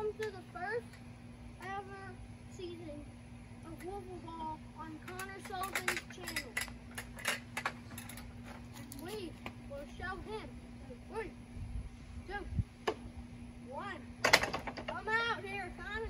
welcome to the first ever season of Wiffle Ball on Connor Sullivan's channel. We will show him. 3, 2, 1. Come out here, Connor.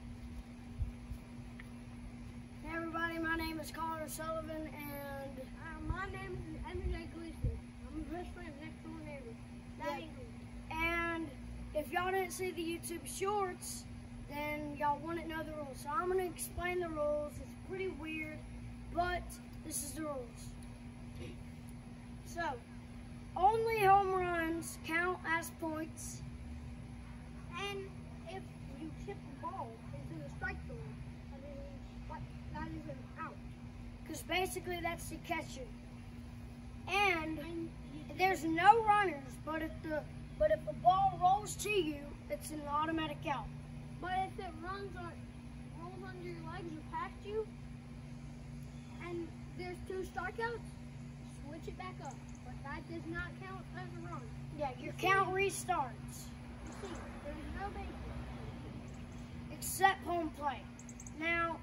Hey everybody, my name is Connor Sullivan, and my name is MJ Gleason. I'm the best friend next door neighbor. And if y'all didn't see the YouTube shorts, then y'all wouldn't know the rules. So I'm going to explain the rules. It's pretty weird, but this is the rules. So, only home runs count as points. And if you chip the ball into the strike zone, that is an out. Because basically that's the catcher. And there's no runners, but if the ball rolls to you, it's an automatic out. But if it rolls under your legs or past you, and there's 2 strikeouts, switch it back up. But that does not count as a run. Yeah, your count restarts. You see, there's no base. Except home plate. Now,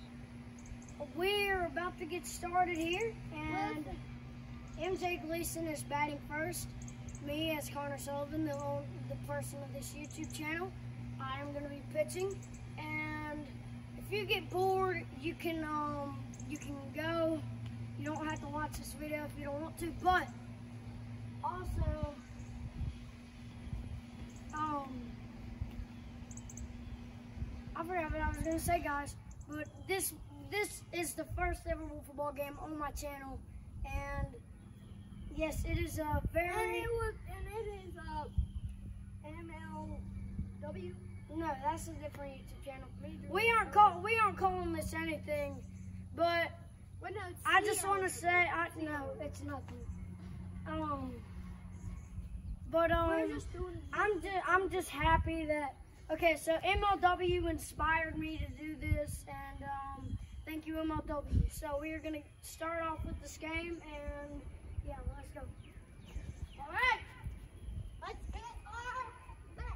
we're about to get started here, and MJ Gleason is batting first. Me, as Connor Sullivan, the person of this YouTube channel, I am going to be pitching. And if you get bored, you can go. You don't have to watch this video if you don't want to. But also, I forgot what I was going to say, guys. But this is the first ever Wiffle Ball game on my channel, and yes, it is a very. And it is MLW. No, that's a different YouTube channel. We aren't calling this anything, but no, I just want to say no, it's nothing. I'm just happy that. Okay, so MLW inspired me to do this, and thank you, MLW. So we are gonna start off with this game, and yeah, let's go. All right, let's get our bats.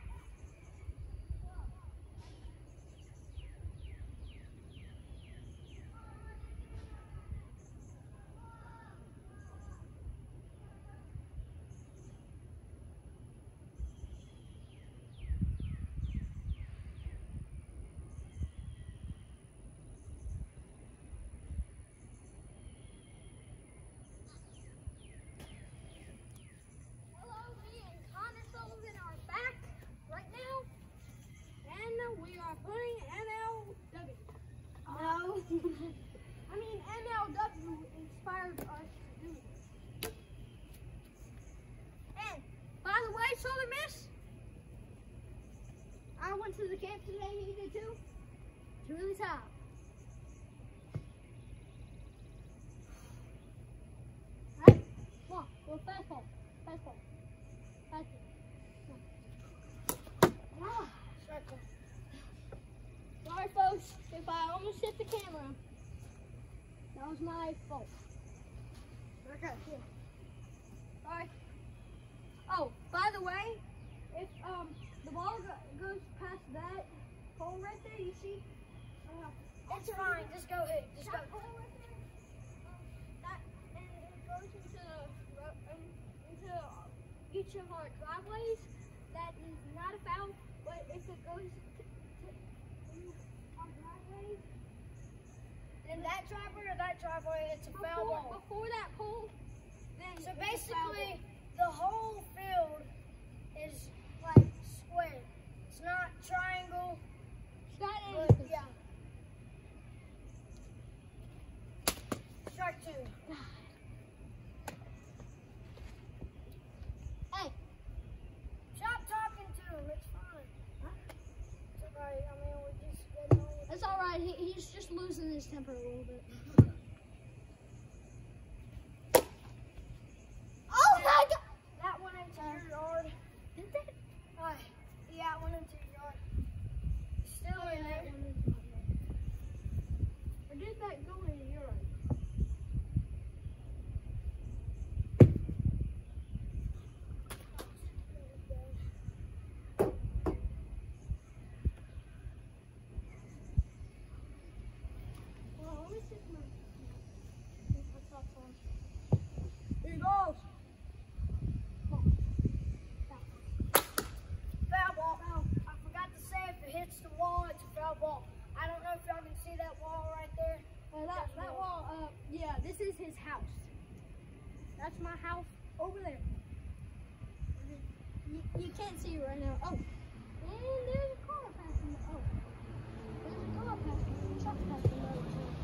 We are playing MLW. No. I mean, MLW inspired us to do this. And, by the way, Southern Miss, I went to the camp today, you did too. It's really tough. Alright, come on, go fastball. Fastball. Fastball. Ah, circle. Sorry, folks, if I almost hit the camera. That was my fault. Okay, here. Alright. Oh, by the way, if the ball goes past that hole right there, you see? It's fine. Just go hit. Just go. That hole right there, and it goes into each of our driveways. That is not a foul, but if it goes in that driveway or that driveway, it's a foul ball. Before that pole, then so basically, the whole field is like square. It's not triangle. But, yeah. Strike 2. Hey, stop talking to him. It's fine. Huh? It's alright. I mean, we just get on. It's alright. He's just losing his temper a little bit. Oh my God! That went into your yard. Did that? Yeah, it went into your yard. Still in there. Or did that go into your yard? is mine. Here he goes. Foul ball. I forgot to say if it hits the wall, it's a foul ball. I don't know if y'all can see that wall right there. That wall, yeah, this is his house. That's my house over there. You can't see it right now. Oh, and there's a car passing. Oh, there's a car passing. A truck passing over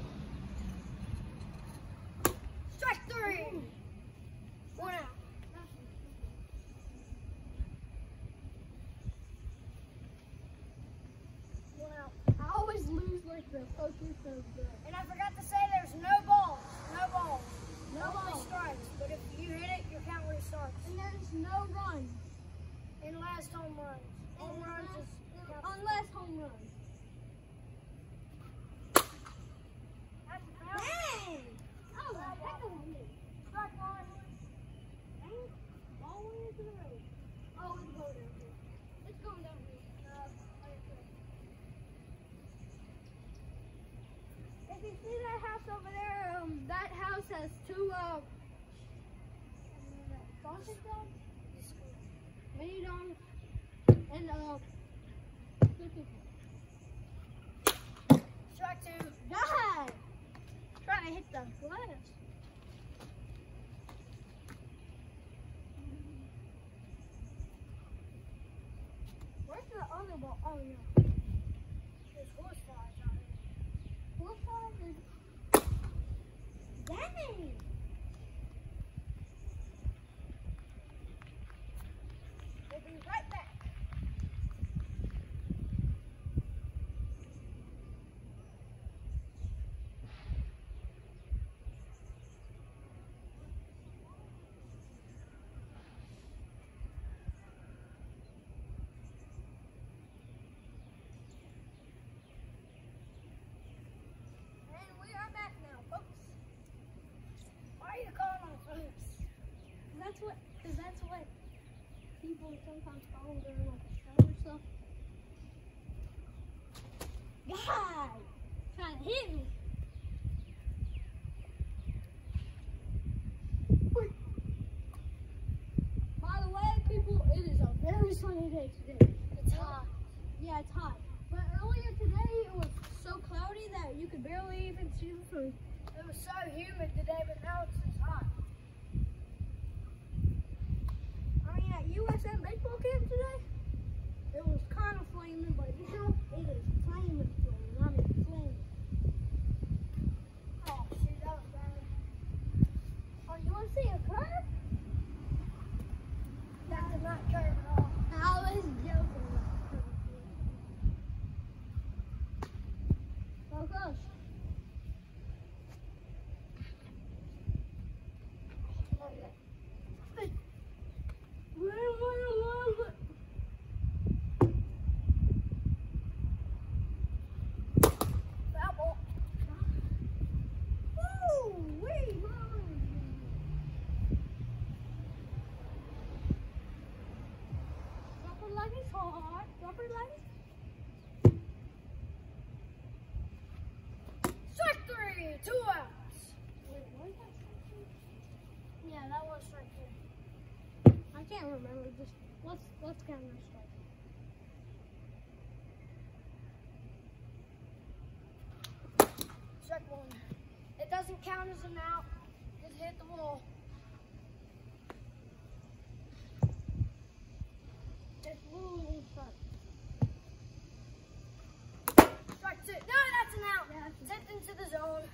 too. Strike three. Ooh. One out. One out. I always lose like the focus of the. And I forgot to say there's no balls. No balls. No Only balls. strikes. But if you hit it, your count restarts. And there's no run. Unless home runs. Home runs is Unless home run. that's a foul. Dang! Oh, heck of a hit. Strike one. Dang it. Ball went into the road. Oh, it's going down here. It's going down here. If you see that house over there, that house has two, sausage dogs? Mini dogs. And, two people. Strike two. God! Trying to hit the glass. Where's the other ball? Oh, yeah. There's horse flies out here. What size is? Dang! We'll be right back. And we are back now, folks. Why are you calling on folks? That's what people sometimes call during like a show or stuff. God, trying to hit me. By the way, people, it is a very sunny day today. It's hot. Yeah, it's hot. But earlier today, it was so cloudy that you could barely even see the sun. It was so humid today, but now it's just hot. I mean, at USM baseball camp today, it was kind of flaming, but now it is flaming. I mean, flaming. Oh, shoot, that was bad. Oh, you want to see a curve? That did not curve at all. I was joking. Oh gosh. Foul ball. Woo-wee, drop it like it's hot. Drop it like it's Strike three. 2 outs. Wait, what is that? Yeah, that was strike two. I can't remember. Just let's count our strike. Strike one. It doesn't count as an out. Just hit the wall. It's losing strike. Strike two. No, that's an out. Yeah, It's hit into the zone.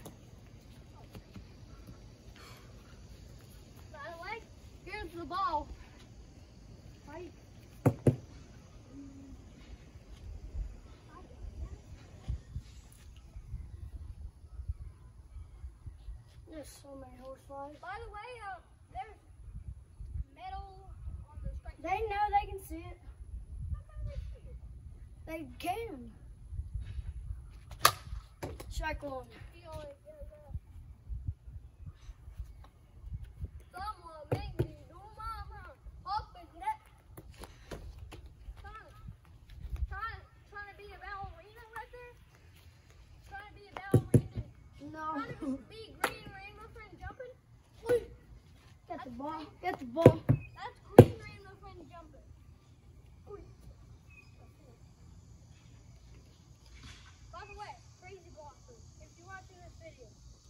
By the way, here's the ball. Right. There's so many horse flies. By the way, there's metal on the strike. They know they can see it. How come they see it? They can. Strike one. Feel it. Someone make me do my run. Up and down. Trying to be a ballerina right there. Trying to be a ballerina. No. Trying The ball. Get the ball. That's green random friend jumper. By the way, crazy blocker, if you're watching this video.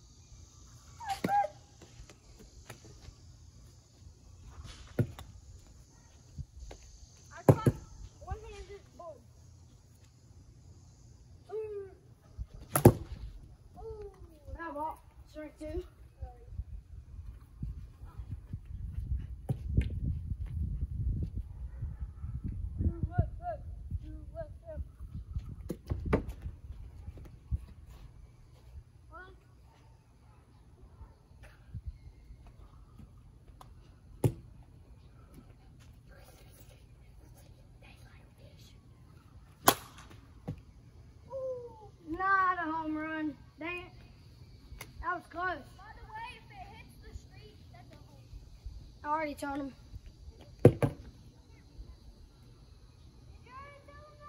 I caught one-handed ball. That ball. Strike two. Not a home run. Dang it. That was close. By the way, if it hits the street, that's a home. I already told him. Did you already tell him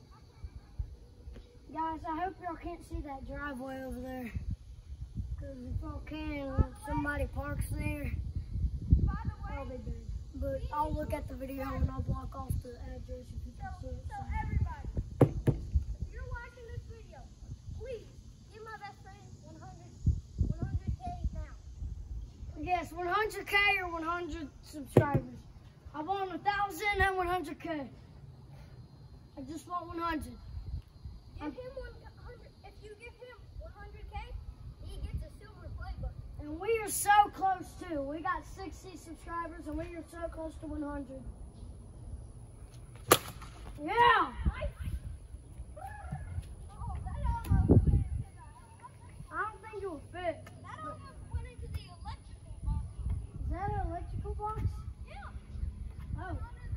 that? Guys, I hope y'all can't see that driveway over there. Because if y'all can, when somebody parks there, By the way, I'll be dead. But I'll look at the video and I'll block off the address if you can see it. so everybody, if you're watching this video, please give my best friend 100K now. Yes, 100K or 100 subscribers. I want 1,000 and 100K. I just want 100. Give him 100. If you give him 100K, he gets a silver play button. And we are so close too. We got 60 subscribers and we are so close to 100. Yeah! Oh, that almost went into I don't think it will fit. that almost went into the electrical box. Is that an electrical box? Yeah. Oh,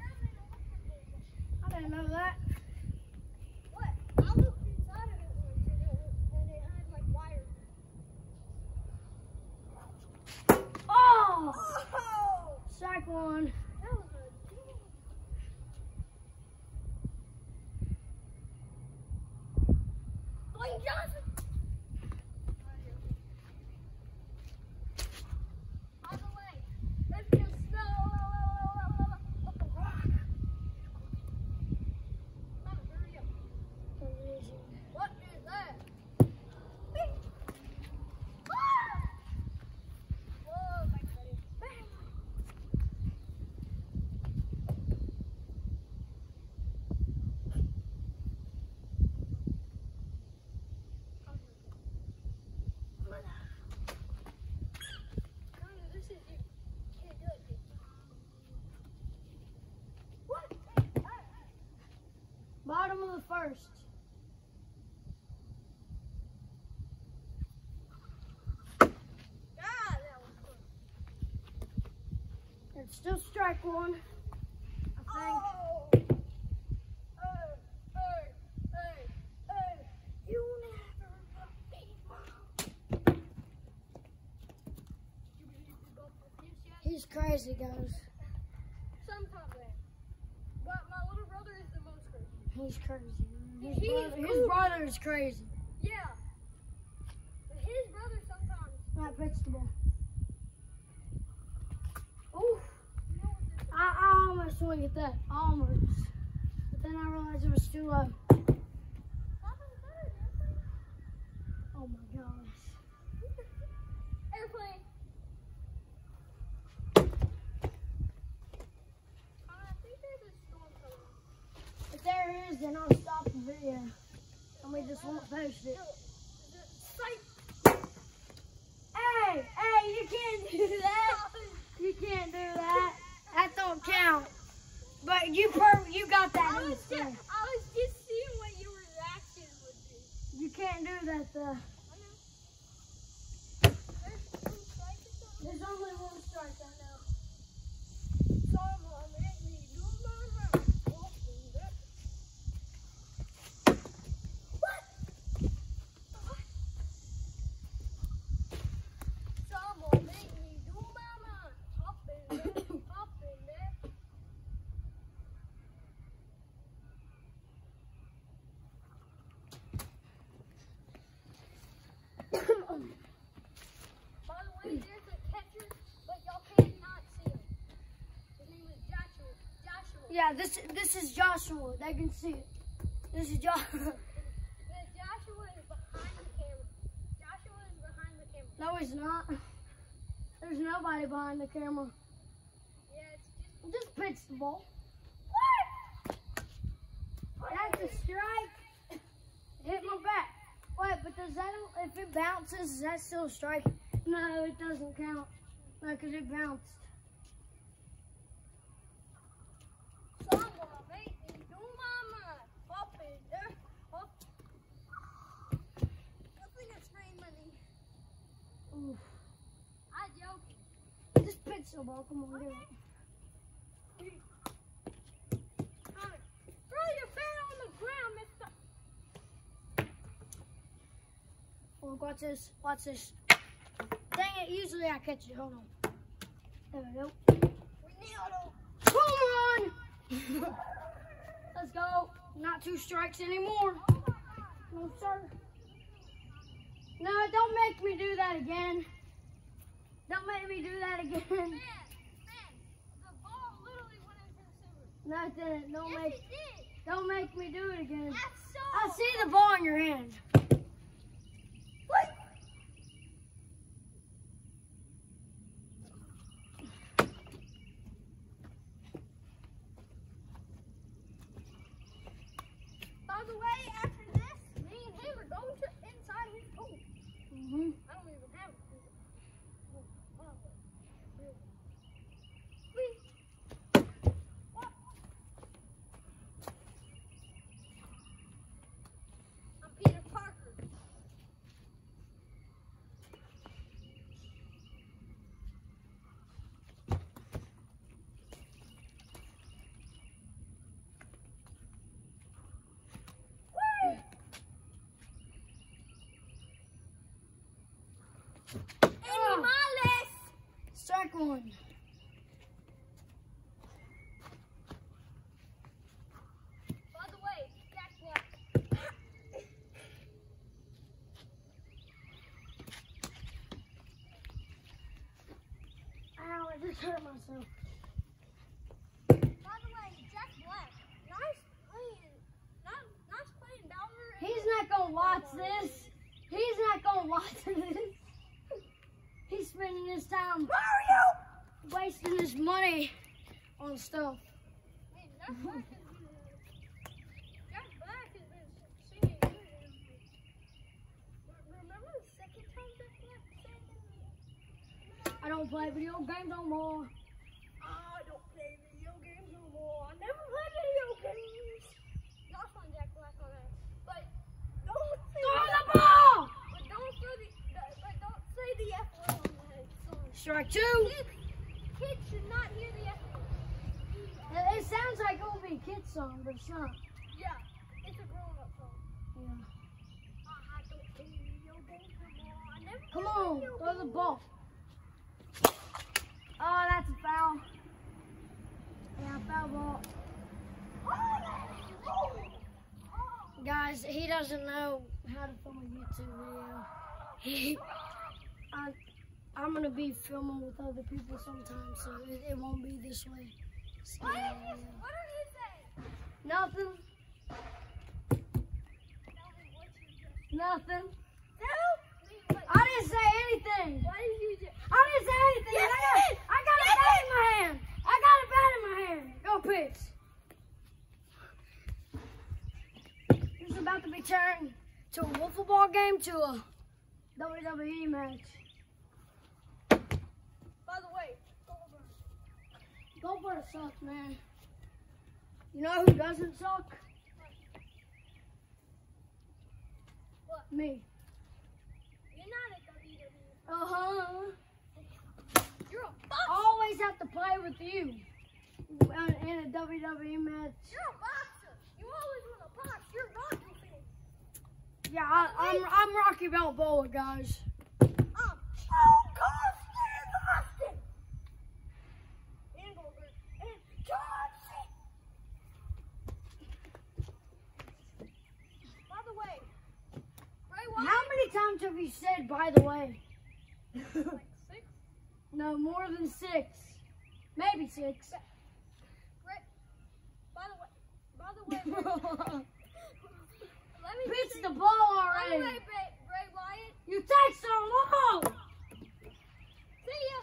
I didn't know that. What? I looked inside of it once and it had like wires. Oh! Oh! Strike one. That was a deal. Dwayne Johnson! By the way, let's just hurry up. What is that? Ah! Whoa, my goodness. Bang! This is you. Can't do it. What? Bottom of the first. God, that was close. It's still strike one, I think. Oh! Hey! You never love me. He's crazy, guys. Sometimes I am. But my little brother is the most crazy. He's crazy. He's His brother is crazy. Yeah. But his brother sometimes. That pitched the ball. Ooh. You know what this is? I almost swing at that. Almost. But then I realized it was too low. Something's better, airplane. Oh my gosh. Airplane. I think there's a storm coming. If there is, then I'll stop the video. And we just won't post it. Sight. Hey, you can't do that. You can't do that. That don't count. But you got that I in the was thing. just seeing what your reaction would be. You can't do that though. I know. There's one strike or something. There's only one strike I know. Someone make me do my round. What? Someone make me do my mind. Up in there, up in there. Yeah, this is Joshua. They can see it. This is Joshua. Joshua is behind the camera. Joshua is behind the camera. No, he's not. There's nobody behind the camera. Yeah, it's Just pitch the ball. what? That's a strike. Hit my back. Wait, but does that, if it bounces, is that still a strike? No, it doesn't count. No, because it bounced. Someone make me do mama. Up in there. Up. Nothing is free money. Oof. I joking. Just pitch the ball. Come on, do it. Throw your bat on the ground, mister. Look, watch this. Watch this. Dang it, usually I catch it. Hold on. There we go. We nailed him. Come on! Let's go. Not 2 strikes anymore. No, sir. No, don't make me do that again. Don't make me do that again. Man, the ball literally went into the sewer. No, it didn't. Yes, it did. Don't make me do it again. That's so. I see the ball in your hand. What? By the way, after this, me and him are going to inside his pool. Mm-hmm. I don't even have a pool. What? I'm Peter Parker. Animales! Strike 1. By the way, Jack Black. Ow, I just hurt myself. By the way, Jack Black. Nice playing Bowser. He's not going to watch this. He's not going to watch this. He's spending his time wasting his money on stuff. Hey, Jack Black has been singing good. Remember the second time Jack Black sang? I don't play video games no more. I don't play video games no more. I never play video games. Y'all find Jack Black on that. But don't say Throw the ball! But don't say the F word on the song. Strike 2. Kids should not hear the F word. It sounds like it will be a kid's song, but it's not. Yeah, it's a grown-up song. Yeah. I don't play video games no more. I never Come play on, video throw the games. ball. Oh, that's a foul. Yeah, foul ball. Guys, he doesn't know how to film a YouTube video. I'm going to be filming with other people sometimes, so it won't be this way. So, What did he say? nothing. Nothing. I didn't say anything. Why did you do? I didn't say anything. Yes, I got a bat in my hand. I got a bat in my hand. Go pitch. This is about to be turned to a wiffle ball game to a WWE match. By the way, Goldberg sucks, man. You know who doesn't suck? what? Me. You're not a WWE. Uh-huh. You're a boxer. Always have to play with you in a WWE match. You're a boxer. You always want to box. You're not defending. Yeah, I'm Rocky Balboa, guys. Austin. And Goldberg. And John Cena. By the way, Bray Wyatt. How many times have you said, by the way? Like 6? No, more than 6. Maybe 6. Let me Pitch the ball already. Bray Wyatt. You take so long. See ya.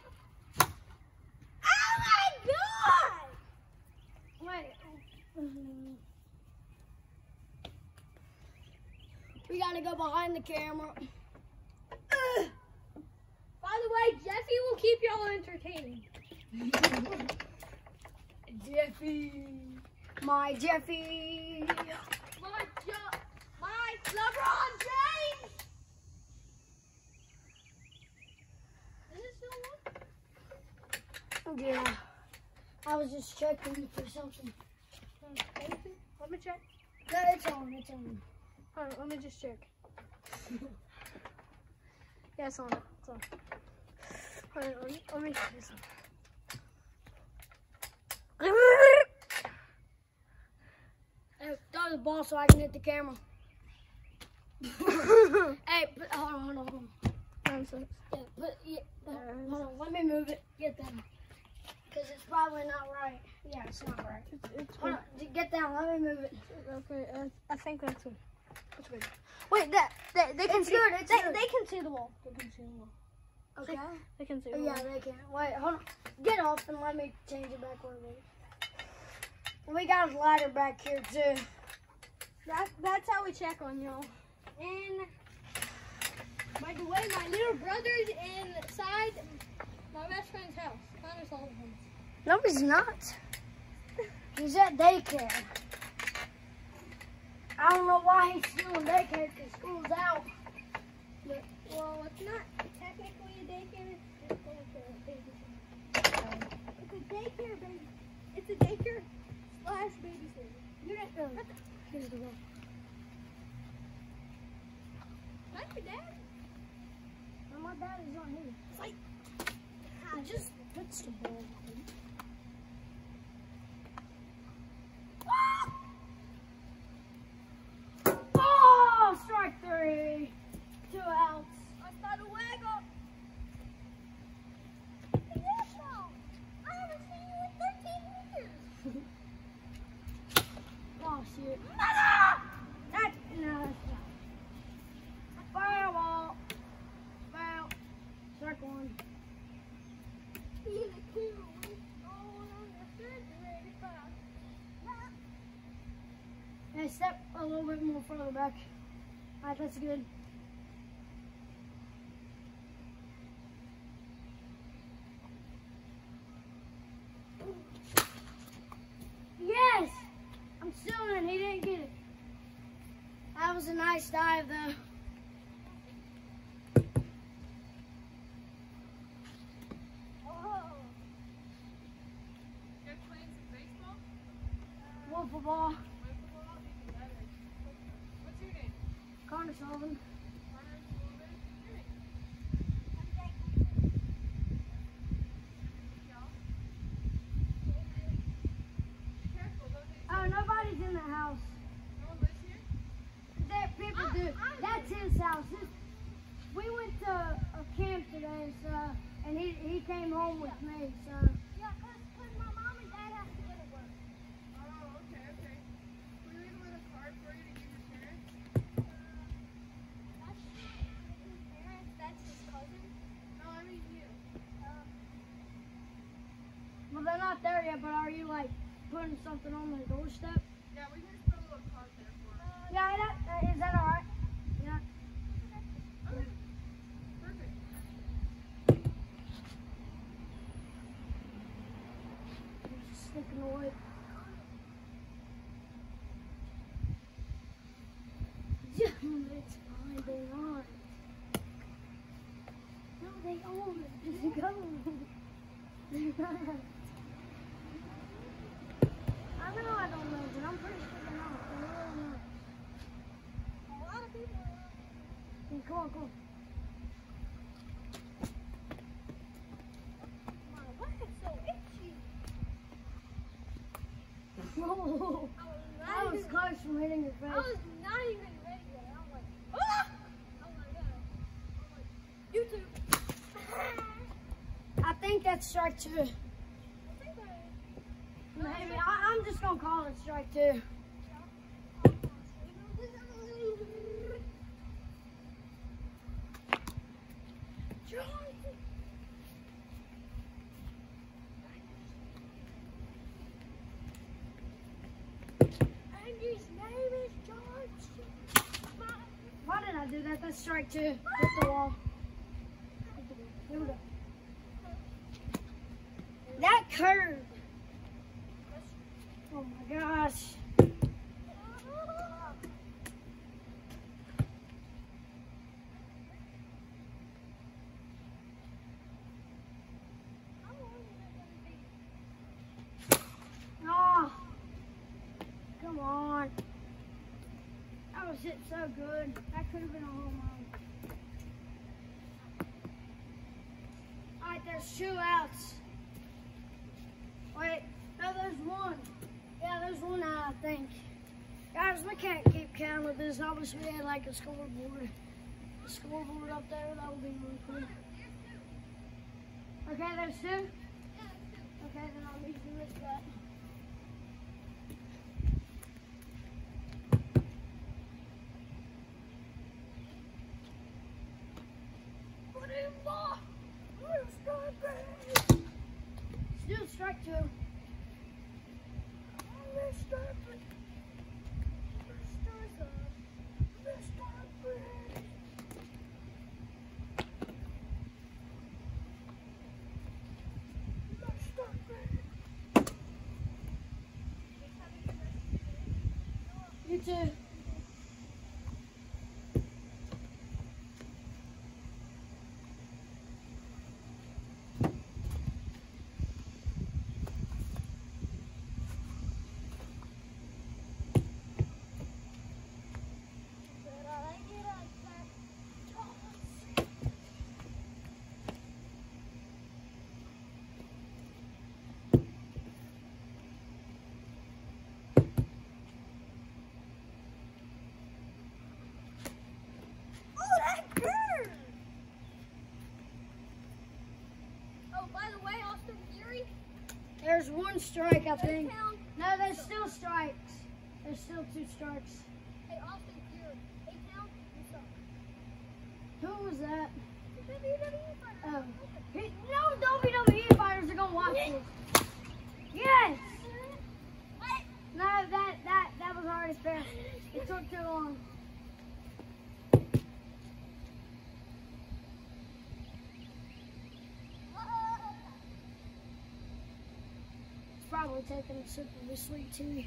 Oh my God! Wait. We gotta go behind the camera. By the way, Jeffy will keep y'all entertained. Jeffy. My Jeffy. My LeBron James. Is it still on? Yeah. I was just checking for something. Let me check. No, it's on. It's on. Hold on, let me just check. Yeah, it's on. It's on. Hold on, let me check this on. Hey, throw the ball so I can hit the camera. Hey, hold on. Nonsense. Hold on, let me move it. Get down. Because it's probably not right. Yeah, it's not right. It's Hold on, get down, let me move it. okay, I think that's good. That's good. Wait, they can see. Good, They can see the wall. They can see the wall. Okay. They can see the Oh, wall. yeah, they can. Wait, hold on. Get off and let me change it back where it is. And we got a ladder back here too. That's how we check on y'all. And by the way, my little brother's inside my best friend's house. Connor Sullivan's. No, he's not. He's at daycare. I don't know why he's still in daycare because school's out. But, well, it's not technically a daycare. It's like a babysitter. It's a daycare baby. It's a daycare / babysitter. You don't know. Here's the ball. That's your dad? No, my dad is not here. It's like, I just pitched the ball. Oh, strike 3. 2 outs. hasta luego. I haven't seen you in 13 years. Oh, shit. No, that's not. Foul ball. Foul. Strike 1. He's a cool. Oh, on the refrigerator box. Hey, step a little bit more further back. Alright, that's good. Yes! I'm still in. He didn't get it. That was a nice dive, though. Wiffle Ball. What's your name? Connor Sullivan. Oh, nobody's in the house. No one lives here? There, people do. That's his house. We went to a camp today, so, and he came home with me, so. Yeah, because my mom and dad have to go to work. Oh, okay. Can we leave a little card for you to give your parents? That's his parents. That's his cousin. No, I mean you. Well, they're not there yet, but are you, like, putting something on their doorstep? Yeah, we can just put a little card there for him. Yeah, is that all right? Yeah. Okay. Perfect. Just sticking away. It's fine, they aren't. No, they aren't. Just go. They're not. I know I don't know, but I'm pretty sure they're not. They're really not. A lot of people are around. Hey, come on. My leg is so itchy. Whoa. That was close from hitting your I face. was not even ready yet. I'm like, ah! Oh my god. I'm like, YouTube. I think that's strike 2. I think Maybe. I'm just going to call it strike 2. I'm gotta do that. That's strike 2. Hit the wall. Here we go. That curve. Oh my gosh. Oh, come on. That was hit so good. That could have been a home run. Alright, there's 2 outs. Wait, no, there's 1. Yeah, there's 1 out, I think. Guys, we can't keep count of this. I wish we had like a scoreboard. A scoreboard up there, that would be really cool. Okay, there's 2? Okay, then I'll need to miss that. Still strike 2. You too. There's 1 strike, I think. No, there's still strikes. There's still 2 strikes. Hey, Austin, Fury. Hey, count. You suck. Who was that? WWE fighter. Oh. No WWE fighters are gonna watch this. Yes! No, that was already fair. It took too long. Probably taking a sip of the sweet tea.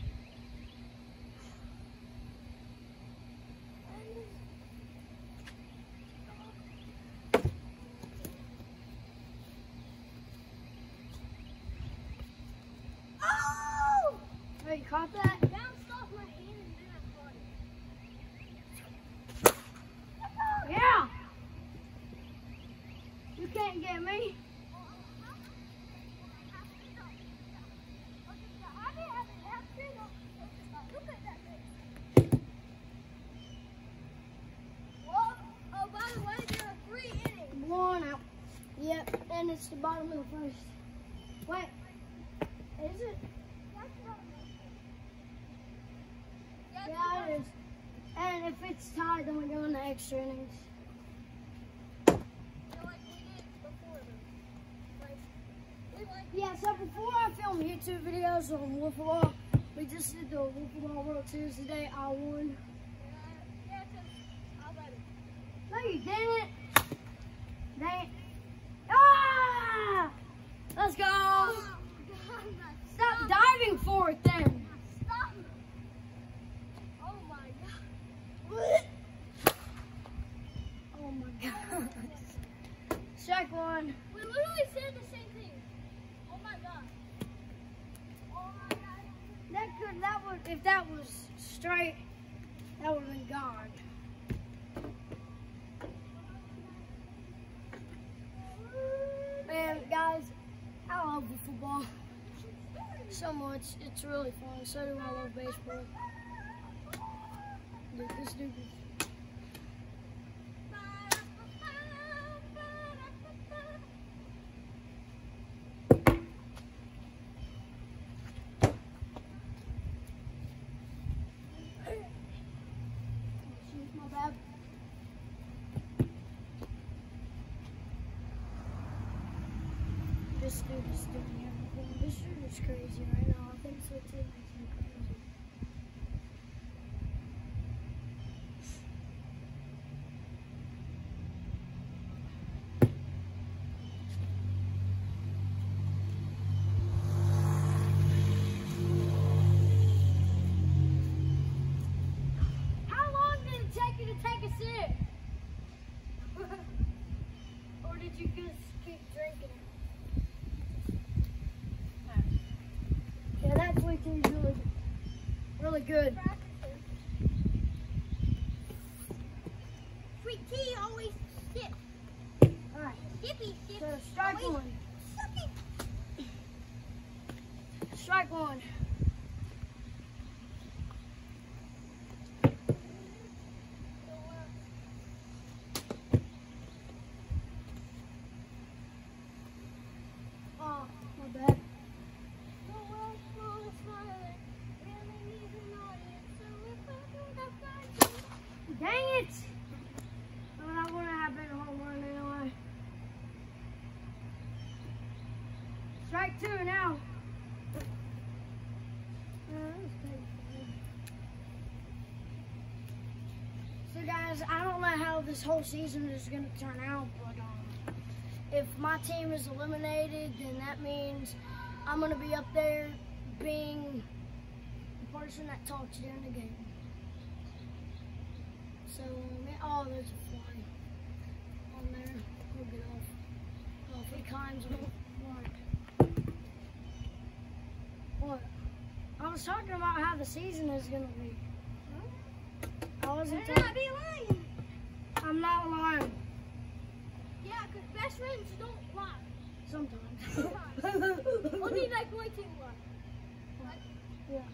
Oh! Oh, you caught that? Bounced off my hand and then I caught it. Yeah! You can't get me. Yep, and it's the bottom of the first. Wait, is it? Yeah, it is. And if it's tied, then we go into extra innings. Yeah, so before I film YouTube videos on Wiffle Ball, we just did the Wiffle Ball World Series today. I won. Yeah, because I let it. No, you didn't. Dang. Ah! Let's go. Oh, Stop diving for it then. Stop. Oh my god. Oh my god. Strike 1. We literally said the same thing. Oh my god. Oh my god. That would, if that was straight, that would have been gone. Man, guys, I love football so much. It's really fun. So do I love baseball. Dude, this dude is... My bad. This dude is doing everything. This dude is crazy right now. I think so too. Makes me crazy. good. Sweet tea always skip. All right. Skippy, skip. So strike always one. skippy. Strike one. Oh, my bad. Dang it! I'm not going to have been a home run anyway. Strike two now. So guys, I don't know how this whole season is going to turn out, but if my team is eliminated, then that means I'm going to be up there being the person that talks during the game. So, oh, there's a fly on there. We'll get off. Oh, if he climbs on what? What? I was talking about how the season is going to be. I wasn't Better talking. not be lying. I'm not lying. Yeah, because best friends don't lie. Sometimes. Only like way too much. Yeah.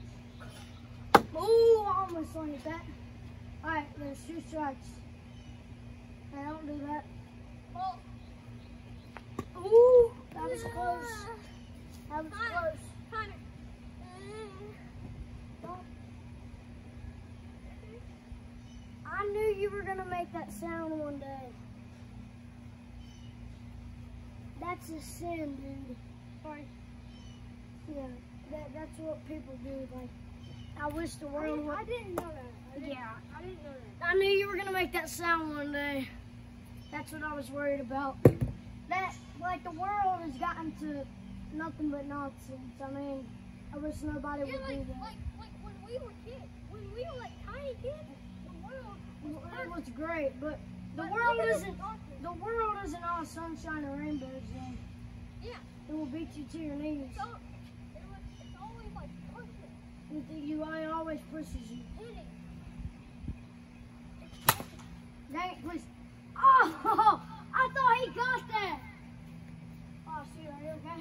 Ooh, I almost landed that. Alright, there's 2 strikes. I don't do that. Oh. Ooh, that was close. That was close. Hunter. I knew you were gonna make that sound one day. That's a sin, dude. Sorry. Yeah, that's what people do. Like, I wish the world would. I didn't know that. Yeah. I didn't know that. I knew you were gonna make that sound one day. That's what I was worried about. That, like, the world has gotten to nothing but nonsense. I mean, I wish nobody would do that. Like when we were kids, when we were like tiny kids, the world It was great, but the world isn't all sunshine and rainbows. Then Yeah. it will beat you to your knees. So it's always like perfect. It always pushes you. Hitting. Dang it, please. Oh, I thought he got that. Oh, shoot, are you okay?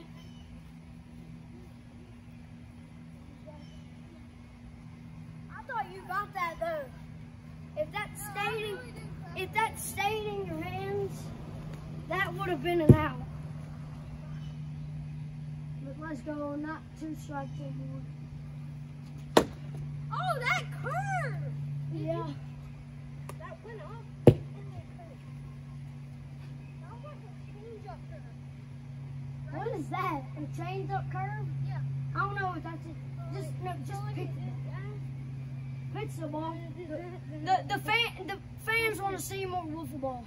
I thought you got that though. If that stayed in your hands, that would have been an out. But let's go, not 2 strikes anymore. Oh, that curve! Yeah. That went up and then curved. That was like a change-up curve. What is that? A change-up curve? Yeah. I don't know what that's. Just pitch the ball. The fans want to see more wiffle ball.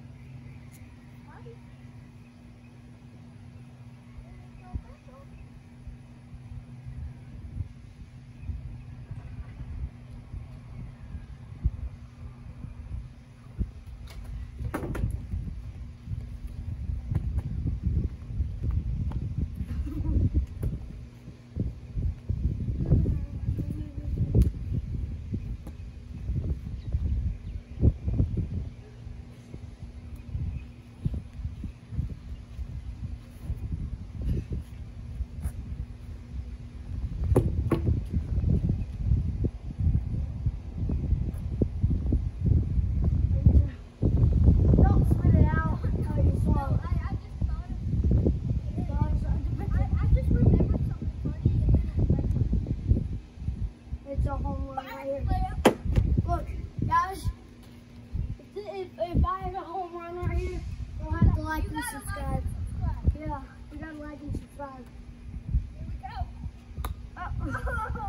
If I have a home run right here, you'll have to like and subscribe. Yeah, you gotta like and subscribe. Here we go.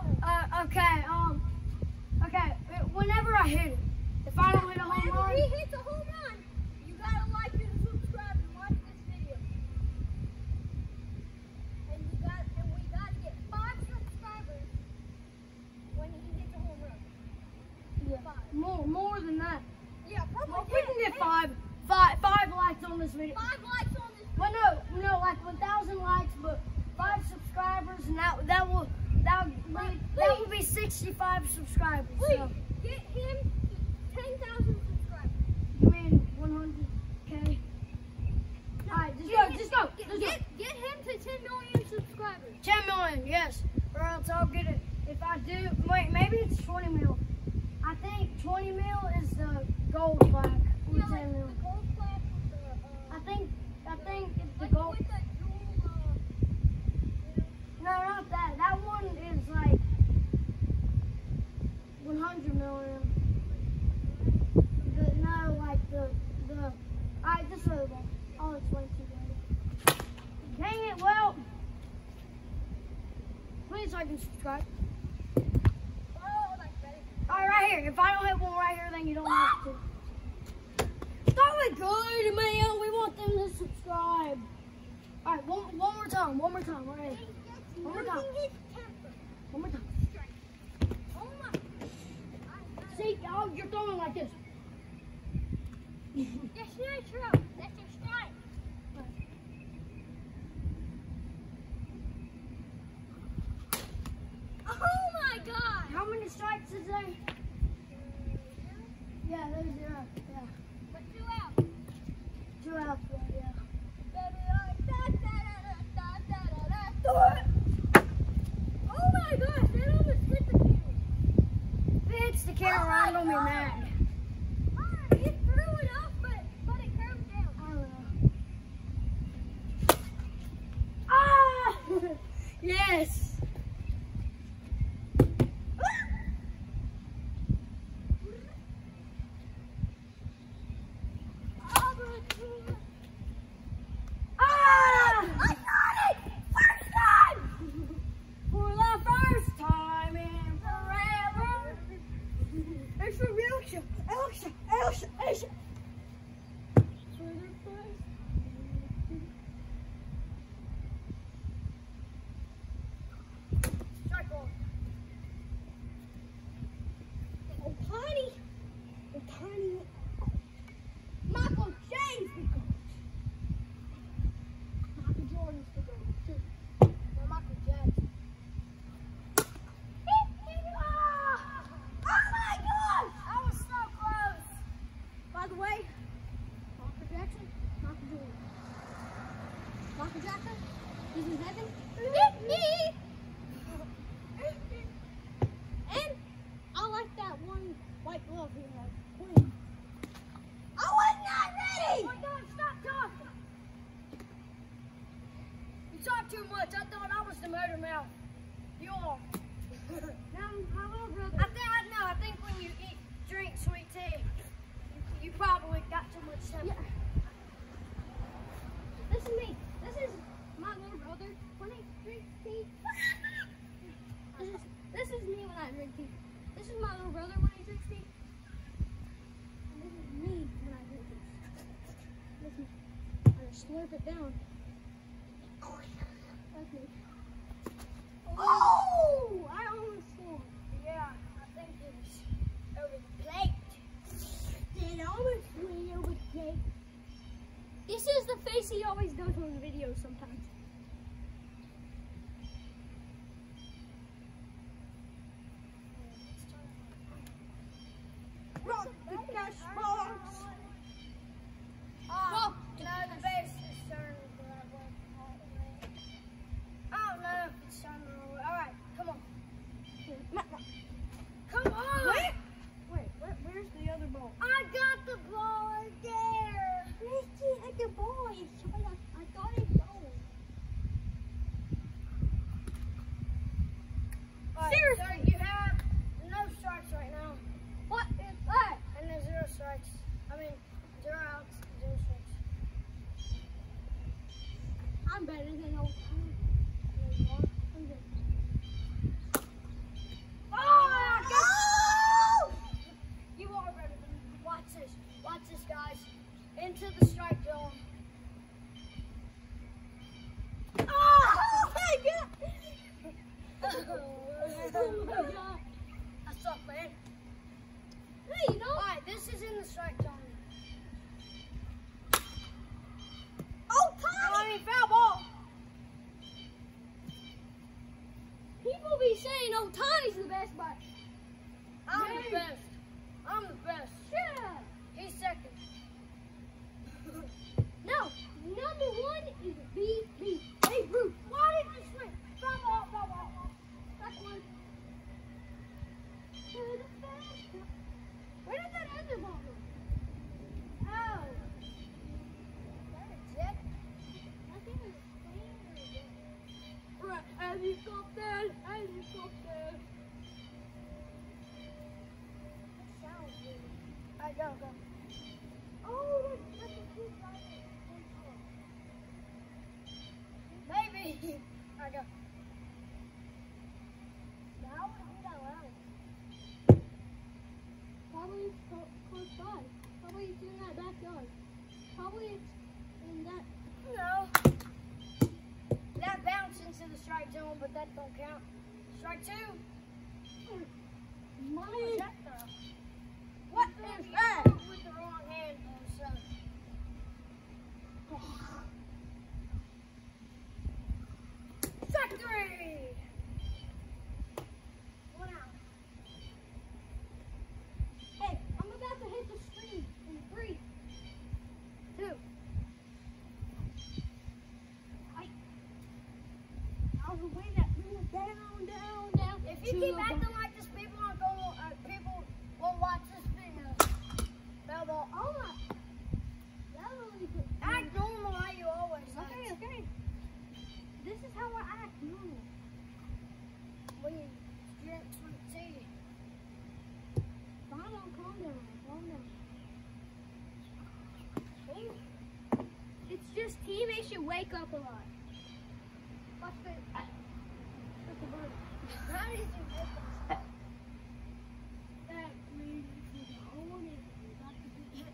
Okay, whenever I hit it, if I don't hit a home run, Whenever he hits a home run, you gotta like and subscribe and watch this video. And we gotta get 5 subscribers when he hits a home run. yeah, more than that. Yeah, probably. Well, we can get 5 likes on this video. 5 likes on this video. Well, no, like 1,000 likes, but 5 subscribers, and that will That would be 65 subscribers. Wait, So. get him 10,000 subscribers. You mean 100K? Alright, just go. Get him to 10 million subscribers. 10 million, yes. Or else I'll get it. If I do, wait, maybe it's 20 mil. I think 20 mil is the gold plaque. Or 10 mil. The gold plaque with the, I think it's the like gold. with the jewel, No, not that. That one is like 100 million. No, like the. Alright, just throw the ball. I'll explain to you later. Dang it, well. Please like and subscribe. oh, like that. Alright, right here. If I don't hit one right here, then you don't have to. Stop it good, man. We want them to subscribe. Alright, one more time. One more time. Right here. One more time. One more time. Oh my. See, oh, you're throwing like this. That's not true. That's your strike. Oh my god. How many strikes is there? Yeah, there's 0. Yeah. But 2 out. 2 outs, yeah. Oh my gosh, that almost hit the camera. If it hits the camera, I'm gonna be mad. It threw it up, but it curved down. I don't know. Ah! Yes! Ah! I got it! First time! For the first time in forever! It's for real, Elsa. Strike one. Oh, tiny. Michael James the GOAT. Michael Jordan's the GOAT too. No, Michael Jackson. Oh my gosh! I was so close. By the way, Michael Jackson, Michael Jordan. Michael Jackson, he's in heaven. And I like that one white glove he has. Clean. I was not ready! Oh my God, stop talking. You talk too much. I thought I was the motor mouth. You are. Now, my little brother. I think when you drink sweet tea, you probably got too much stuff. Yeah. This is me. This is my little brother when he drinks tea. This is me when I drink tea. This is my little brother when he drinks tea. And this is me when I drink tea. Listen, I'm gonna slurp it down. That's me. Oh! I almost swung. Yeah, I think it was over the plate. It almost went over the plate. This is the face he always does on the videos sometimes. Rock the cash box. Oh, no, the base is turning the right way. I don't know if it's turning the wrong way. All right, come on. Come on. Wait, where's the other ball? I got the ball right there. Ricky, at the ball. I thought it gold. All right, so you have no strikes right now. What is that? And there's 0 strikes. I mean, 0 outs, 0 strikes. I'm better than old. I'm good. Oh! You are better than me. Watch this. Watch this, guys. Into the strike zone. Oh my god! Oh my God. That's up, man. Hey, you know. Alright, this is in the strike zone. Oh, Tommy! Foul ball. People be saying, oh, best, but I'm the best. I'm the best. yeah. He's second. No, number 1 is BB. Hey, Ruth, why did you swing? Stop off. That's one. To the fence. Where did that other ball go? Oh. Jet. I think it was right, helicopter. Sounds weird. Alright, go. Oh, that's a good guy. Maybe. Alright, go. Now would be that loud. Probably it's close by. Probably it's in that backyard. Probably it's in that. No. That bounced into the strike zone, but that don't count. Strike 2. What What was that throw? What You is threw that? it with the wrong hand, though, so. Strike 3. 1 out. Hey, I'm about to hit the screen in 3, 2. I was waiting that move down. If you keep acting like this, people won't watch this video. Bell ball. Oh my. That really good. Act normal like you always act. Okay. This is how I act normal. When you drink sweet tea. Calm down. Ooh. It's just tea makes you wake up a lot. What's the bird? How did you get this? That means you own it. You got to be hit.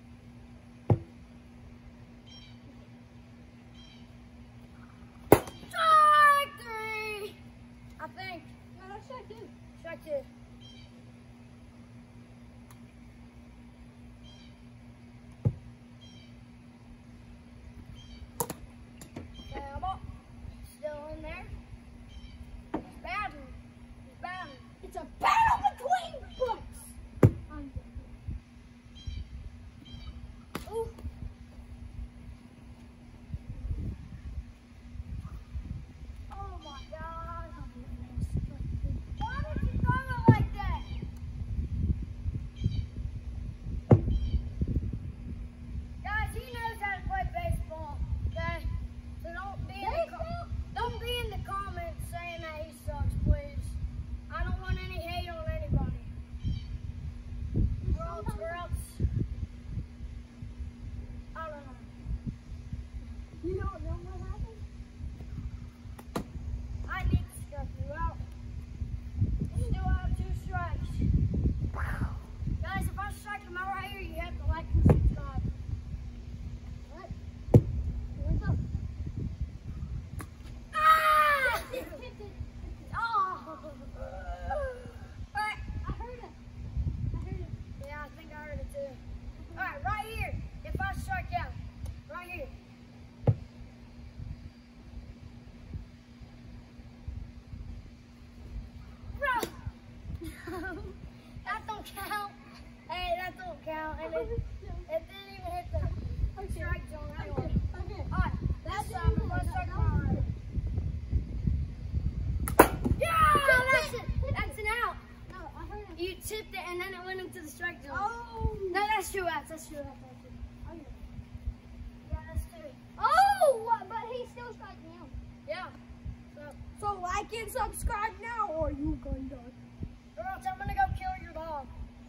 Strike 3! I think. No, that's strike 2. Strike 2. Ball. Still in there. He's batting. It's a battle between books. I'm Ooh. Oh my God. Why would you throw it like that? Guys, he knows how to play baseball. Okay? So don't be in the comments saying that he sucks, please. I don't want any hate on anybody. Or else, I don't know. You don't know what happened? I need to strike you out. You still have 2 strikes. Guys, if I strike him out right here, you have to like and subscribe. What? Where's up? Ah! Hit it. Oh! Alright. I heard it. Yeah, I think I heard it too. Alright, right here. If I strike out. Right here. Bro! That don't count. Hey, that don't count. And it didn't even hit the strike zone anyway. Okay. Alright, this time if I strike him out right. Yeah! That's an out. No, I heard it. You tipped it and then it went into the strike zone. Oh. No, that's 2 outs. That's 2 outs. Okay. Yeah, that's 2. Oh, but he's still striking out. Yeah. So like and subscribe now, or you gonna die. Or else I'm gonna go kill your dog.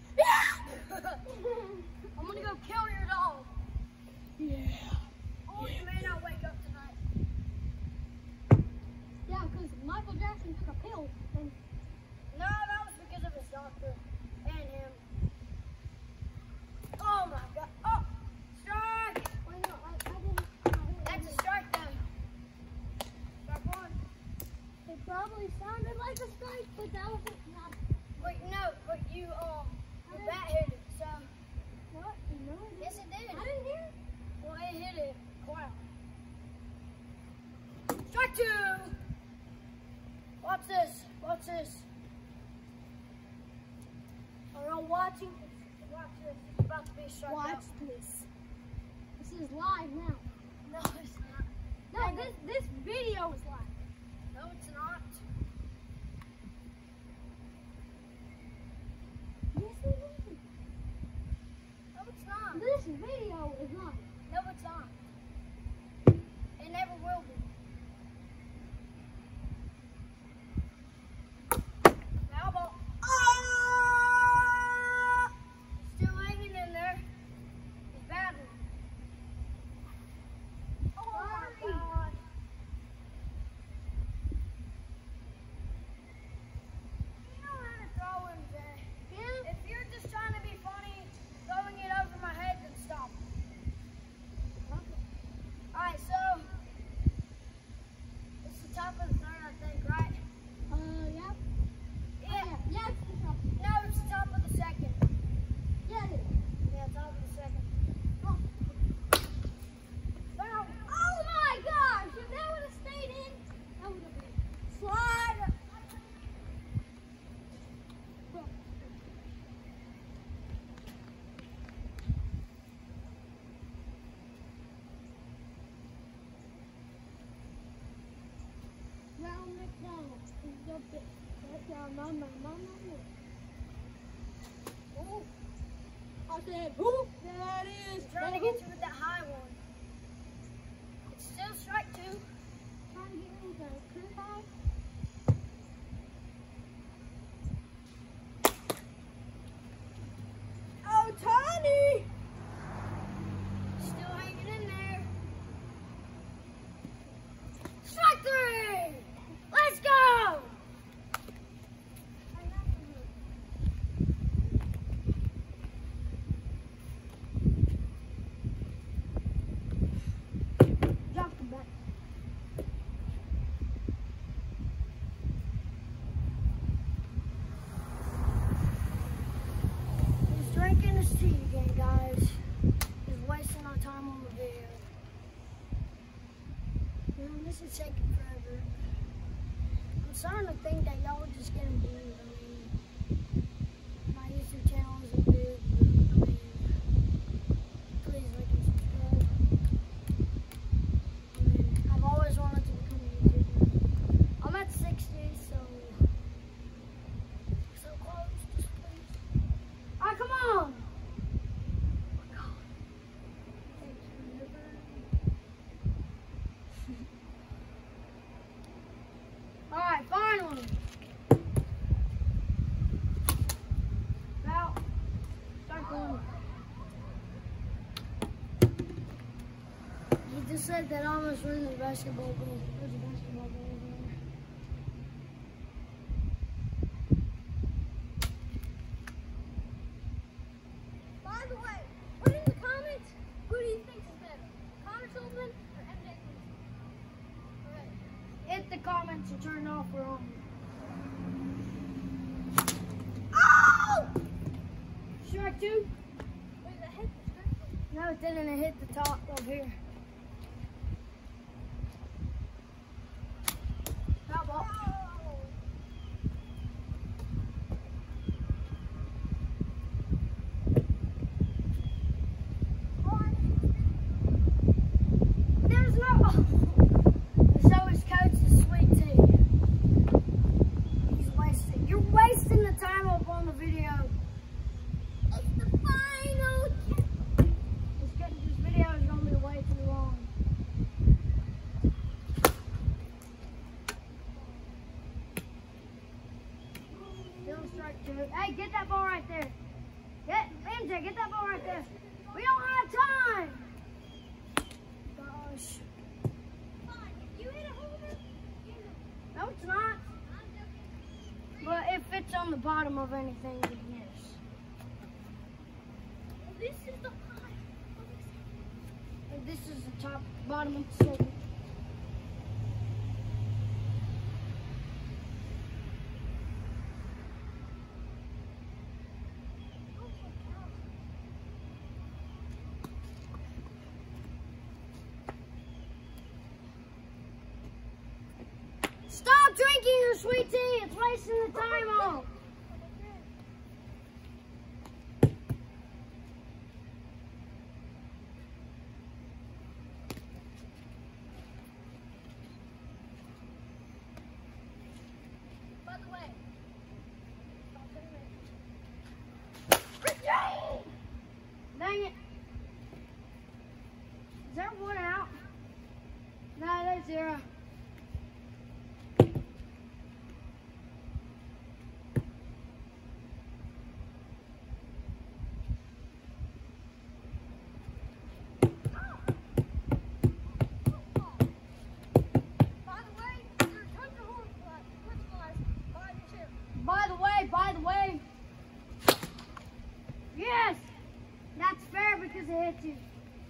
I'm gonna go kill your dog. Yeah. Oh, you may not wake up tonight. Yeah, because Michael Jackson took a pill and No, that was because of his doctor and him. Oh my God. Oh, strike. wait, no, I didn't. That's a strike then. Strike 1. It probably sounded like a strike, but that was not. Wait, no, but you the bat hit it. So What? No, it didn't. yes, it did. I didn't hear it. Well, it hit it. Wow. Strike 2. Watch this. watching. Watch this. It's about to be a strikeout. Watch this. This is live now. No, it's not. No, this video is live. No, it's not. Yes, it is. No, it's not. This video is live. No, it's not. It never will be. Foul ball. Oh! Still hanging in there. He's battling. Oh my God. You know how to throw him, Jay. Yeah? If you're just trying to be funny, throwing it over my head, then stop. Alright, so it's the top of the third, I think, right? Yeah. Yeah. Yeah, it's the top. No, it's the top of the second. Yeah, it is. Yeah, top of the second. Oh. Foul. Oh my gosh! If that would have stayed in, that would have been slide. Round McDonald is the best. That's our mama. Oh, I said, who that is? I'm trying to get you with that high one. It's still strike two. Trying to get me with the crew bag. Oh, Tony! Still hanging in there. Strike three! Let's go! Drop the back. He's drinking his tea again, guys. He's wasting our time on the video. Man, this is taking forever. I'm starting to think that y'all are just getting bored. I mean, my YouTube channel isn't big, but I mean, please like and subscribe. I mean, I've always wanted to become a YouTuber. I'm at 60, so close. Just please. Alright, come on! Oh my God. Thank you, River. Alright, finally. Foul. Strike one. He just said that I almost ruined the basketball goal. There's a basketball goal over there. By the way, put in the comments, who do you think is better? Connor Sullivan or MJ Gleason? Alright. Hit the comments and turn off or on. Oh! Strike two. Wait, that hit the strike. No, it didn't. It hit the top over here. Foul ball. There's no. So his coach is sweet tea. He's wasting. You're wasting the time up on the video. It's the final. This video is gonna be way too long. Still strike two. Hey, get that ball right there. MJ, get that ball right there. We don't have time. Gosh. You hit a homer? No, it's not. But if it's on the bottom of anything, then yes. This is the final. And this is the top, bottom of the circle. Stop drinking your sweet tea. It's wasting the time off. Is there one out? No, there's 0. By the way, yes, that's fair because it hit you.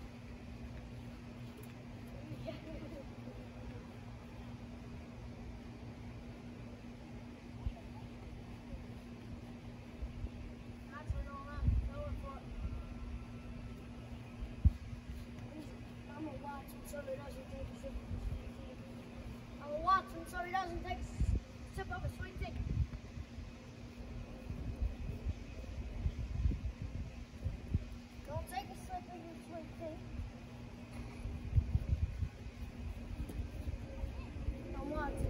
I'm gonna watch him so he doesn't take a sip of his sweet tea. I'm gonna watch him so he doesn't take a sip of his sweet tea. Don't take a sip of your sweet tea. I'm watching.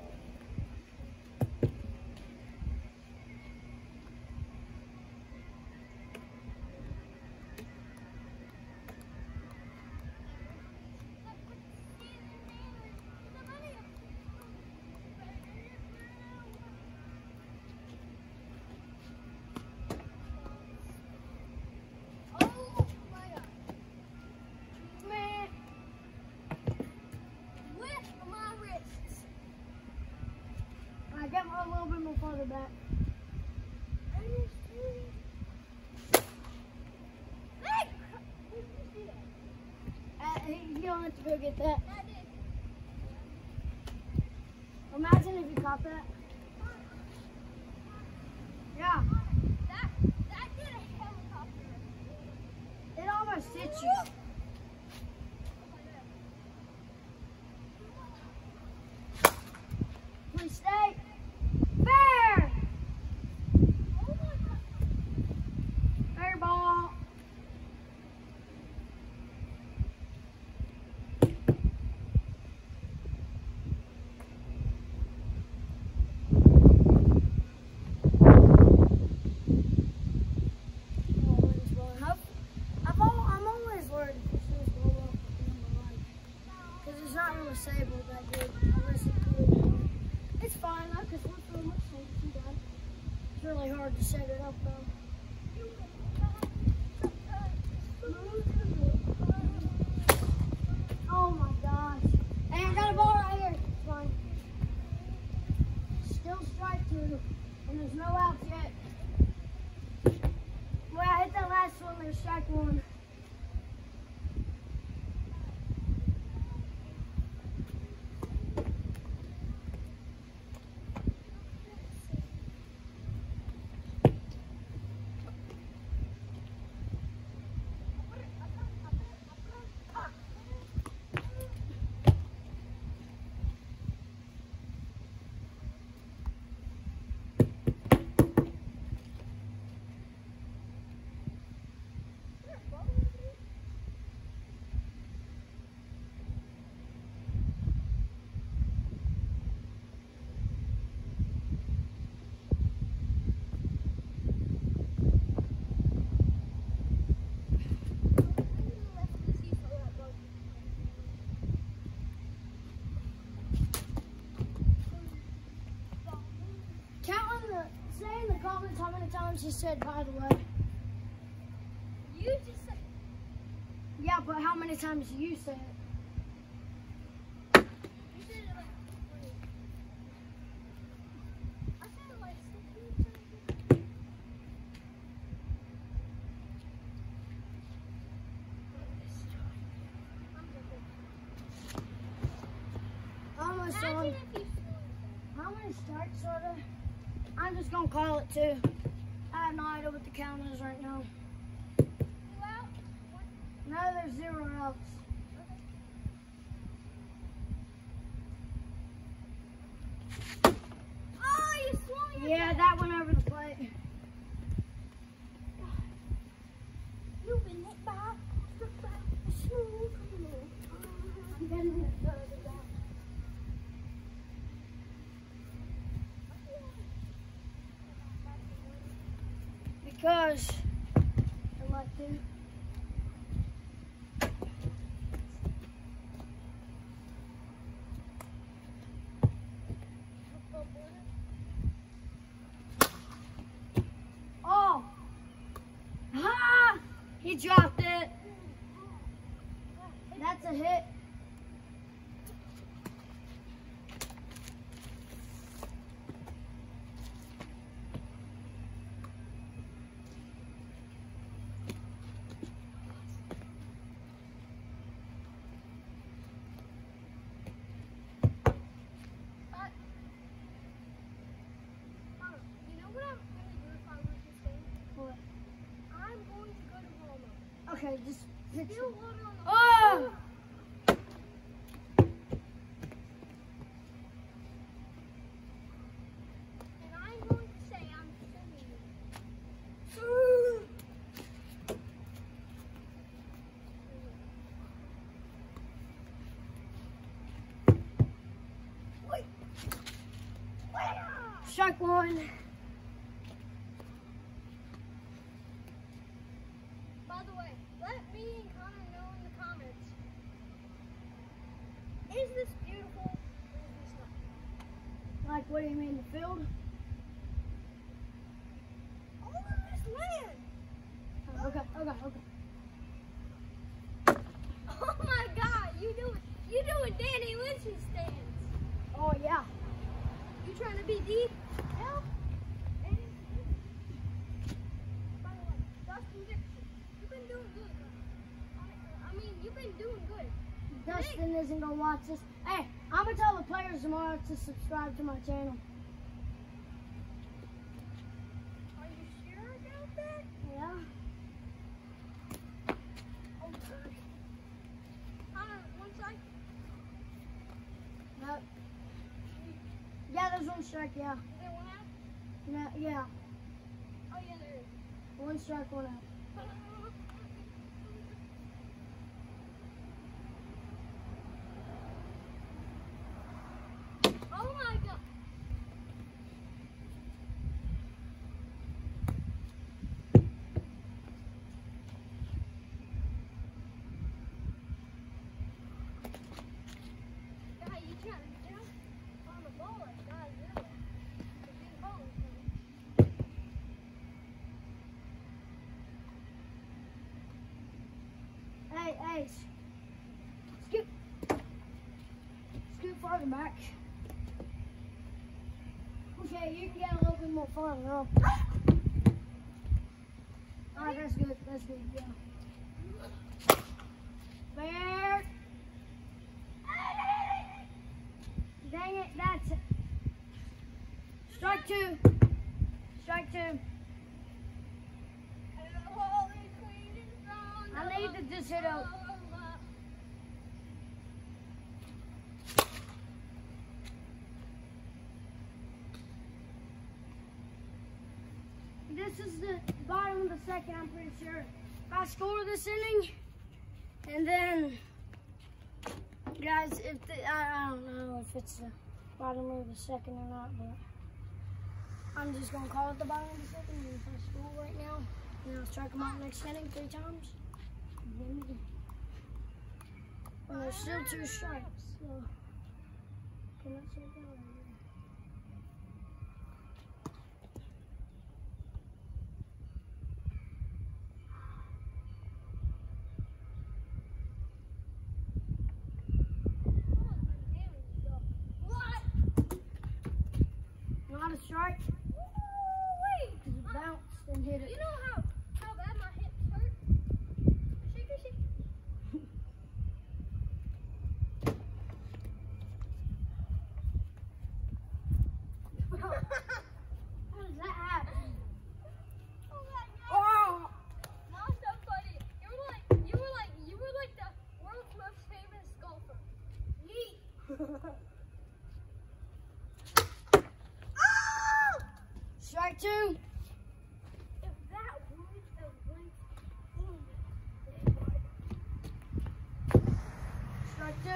Get a little bit more farther back. You don't have to go get that. Imagine if you caught that. Yeah. That did a helicopter. It almost hit you. Please stay. Fair! Fair ball. I'm always worried if this is blow up in my life. Because it's not really stable that good unless it could. It's fine, I could flip it much too bad. It's really hard to set it up though. Oh my gosh. Hey, I got a ball right here. It's fine. Still strike 2, and there's no outs yet. Well, I hit that last one, there's strike 1. Say in the comments how many times he said by the way. You just said. Yeah, but how many times you said it? You said it like 3. I said it like 16 times. Almost Imagine on. if you How many strikes are there? I'm just gonna call it 2. I have no idea what the count is right now. flew out. No, there's 0 outs. Oh, you swung your Yeah, head. that went over the plate. You've been hit by a smooth criminal. I'm getting it further down. Because I like to. He dropped it. That's a hit. Okay, just pitch it. Oh! And I'm going to say I'm sending you. Wait. Strike one. By the way, let me and Connor know in the comments. Is this beautiful or is this not? Like, what do you mean, the field? All of this land. Okay. Oh my God, you doing Danny Lynch's stance. Oh, yeah. You trying to be deep? Hell. By the way, Dustin Dixon, you've been doing good. I mean, you've been doing good. Dustin isn't going to watch this. Hey, I'm going to tell the players tomorrow to subscribe to my channel. Are you sure about that? Yeah. Oh, good. One strike? No. Yeah, there's one strike, yeah. Is there one out? No, yeah. Oh, yeah, there is. One strike, one out. Oh my God. God, you trying to jump on the ball like that, really? The big ball is coming. Hey, scoot farther back. Okay, you can get a little bit more farther up. Alright, that's good, yeah. Fair. Dang it, that's it. Strike two. Strike two. I need to just hit up. This is the bottom of the second, I'm pretty sure. If I score this inning, and then, guys, if I don't know if it's the bottom of the second or not, but I'm just gonna call it the bottom of the second. And if I score right now, then I'll strike them out next inning 3 times. And there's still 2 strikes, so cannot say that. Not a strike. Wait. Because it bounced and hit it. You know how bad my hips hurt? Shake. How does that happen? Oh my God. Oh! That was so funny. You were like the world's most famous golfer. Yeet. Strike 2. If that would have went Strike 2.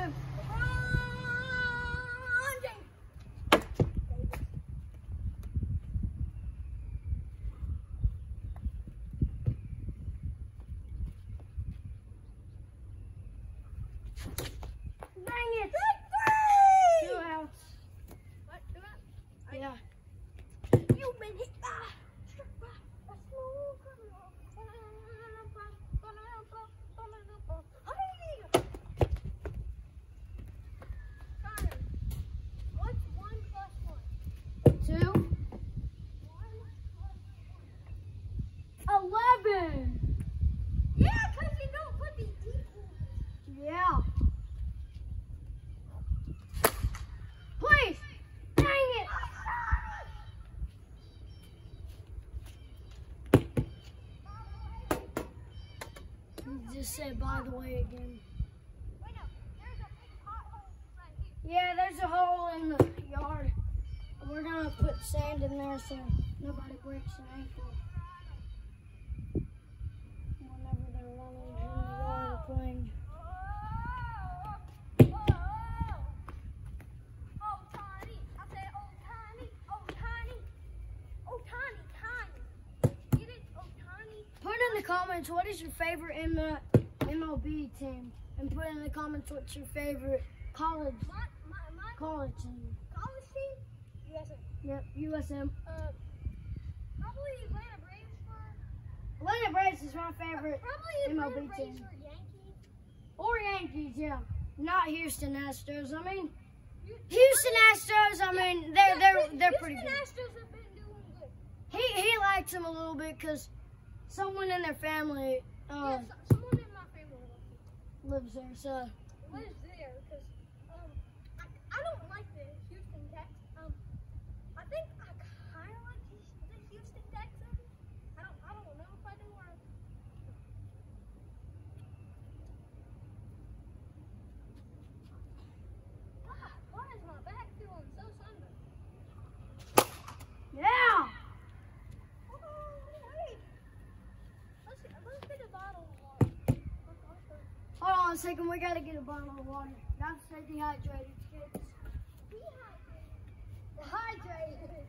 Dang it! 2 outs. What? Yeah. You've been hit by a small criminal. just said by the way again. Wait, no, there's a big pothole right here. Yeah, there's a hole in the yard. We're gonna put sand in there so nobody breaks their ankle. Whenever they're running in the yard or playing. Oh, tiny. I said, oh, tiny. Oh, tiny. Oh, tiny, tiny. Get it? Oh, tiny. Put in the comments what is your favorite MLB team, and put in the comments what's your favorite college College team. team? USM. Yep, USM. Probably Atlanta Braves for... Atlanta Braves is my favorite Probably MLB Atlanta Braves team. or Yankees. Or Yankees, yeah. Not Houston Astros. I mean, Houston Astros. I mean, they're pretty good. Houston Astros have been doing good. He likes them a little bit because someone in their family Yeah, someone in my family lives there. So lives there because I don't like the Houston Texans. I think I kind of like the Houston Texans. I don't know if I do or. God, why is my back feeling so sunburned? yeah. Hey, let's get a bottle of water. Hold on a second. We gotta get a bottle of water. Gotta stay dehydrated, kids. Dehydrated.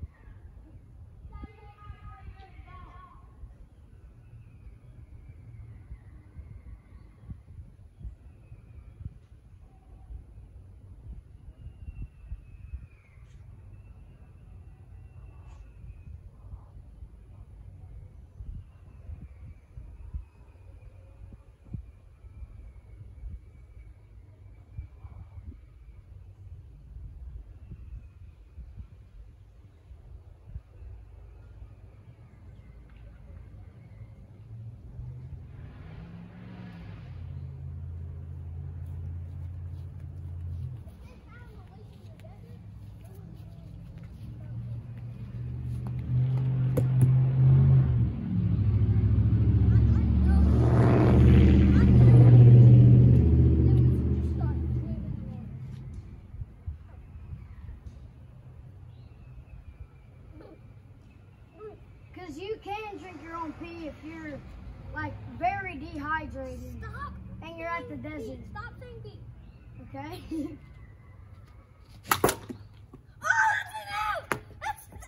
Because you can drink your own pee if you're like very dehydrated. Stop. And you're at the desert. Stop thinking. Okay? Oh, that's it.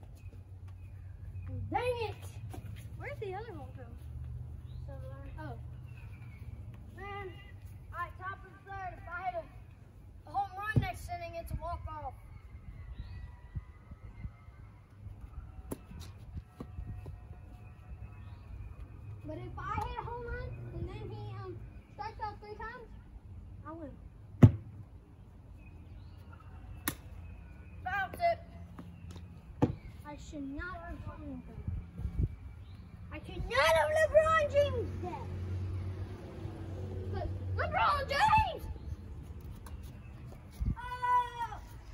Dang it! Where's the other hole from? Oh. Man, alright, top of the third. If I hit a home run next inning, it's a walk-off. But if I hit a home run and then he strikes out 3 times, I win. Fouled it. I should not have done anything. I should not have LeBron James dead. But LeBron James! Oh!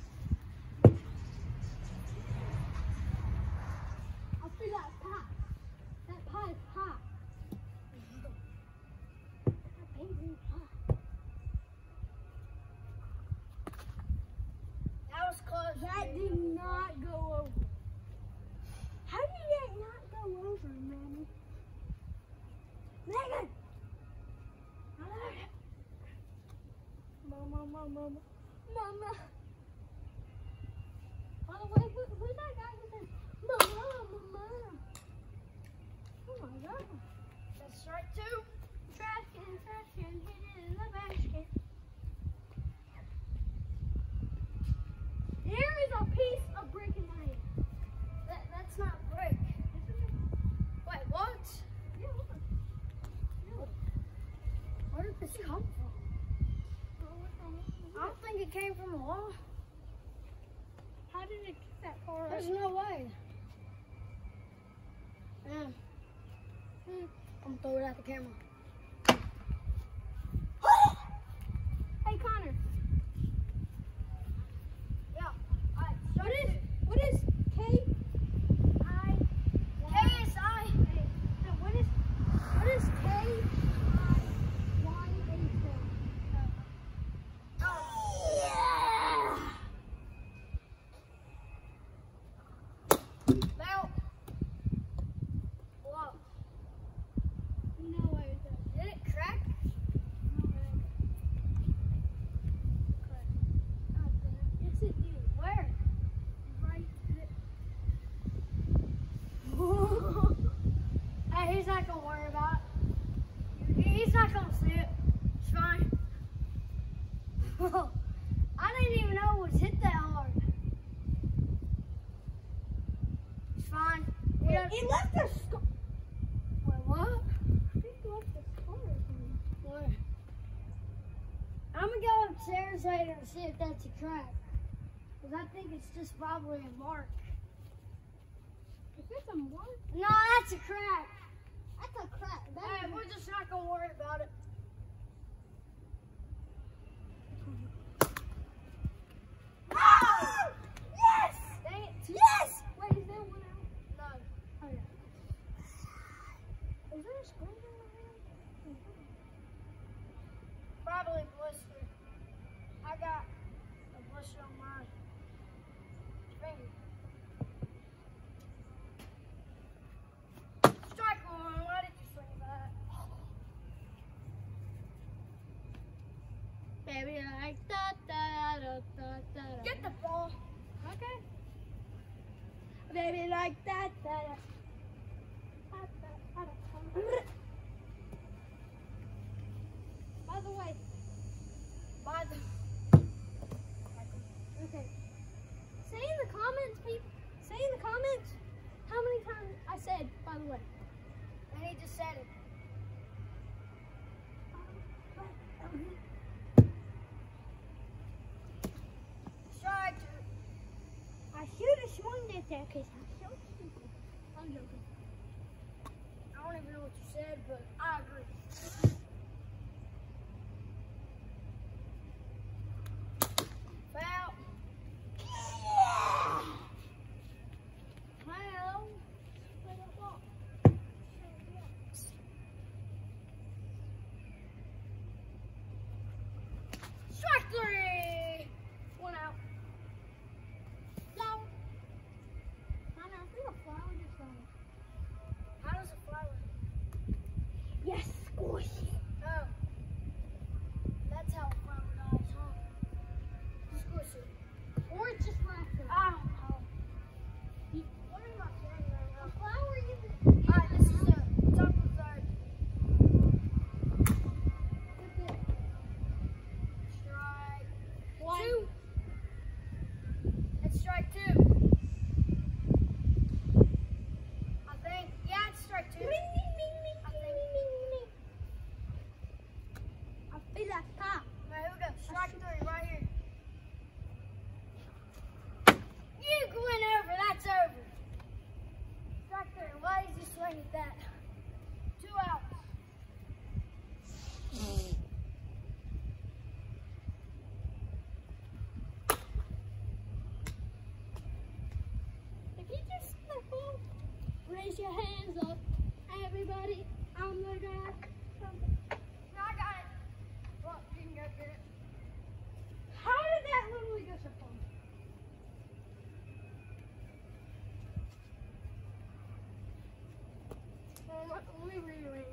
I feel that pie. That pie is hot. That baby is hot. That was close. That did not go over. How did that not go over, Mommy? Megan! Mama. Mama. By the way, who's that guy who says, Mama? Oh my God. That's strike 2. Trash can, hit it in the basket. There is a piece of brick in my hand. That's not brick. Wait, what? Yeah, look. Where did this come from? I don't think it came from the wall. How did it get that far up? There's no way. Yeah. I'm gonna throw it at the camera. Hey, Connor. Yeah. Alright, What is KSI? KSI. What is KSI? years later and see if that's a crack. Because I think it's just probably a mark. Is this a mark? No, that's a crack. That's a crack. Hey, we're just not going to worry about it. Oh! Yes! Dang it. Yes! Wait, is there one out? No. Oh, yeah. Is there a spring in my hand? Probably blister. I got a blister on my finger. Strike one. Why did you swing that? Baby, like da da da da da. Get the ball. Okay. Baby, like that da da. By the way. Okay. Say in the comments, people. Say in the comments how many times I said, by the way. And he just said it. Strike two. I should have swung it there because I'm so stupid. I'm joking. I don't even know what you said, but I agree. Foul. Well, Strike three. one out. Flower. I think a flower just How does a flower? Yes, squish. Oh. That's how a flower dies, huh? Squish it. Or it just laughs at I don't know. What am I saying right now? a flower you Alright, this is the top of third. Strike one. two. It's strike two. I think. Yeah, it's strike two. I think. I feel like pop. Alright, here we go. Strike three right here. You went over. That's over. Strike three. Why did you swing at that? 2 outs. If you just raise your hands up, everybody. I'm the guy. No, I got it. Well, you can go get it. How did that literally go so far? Let me rearrange.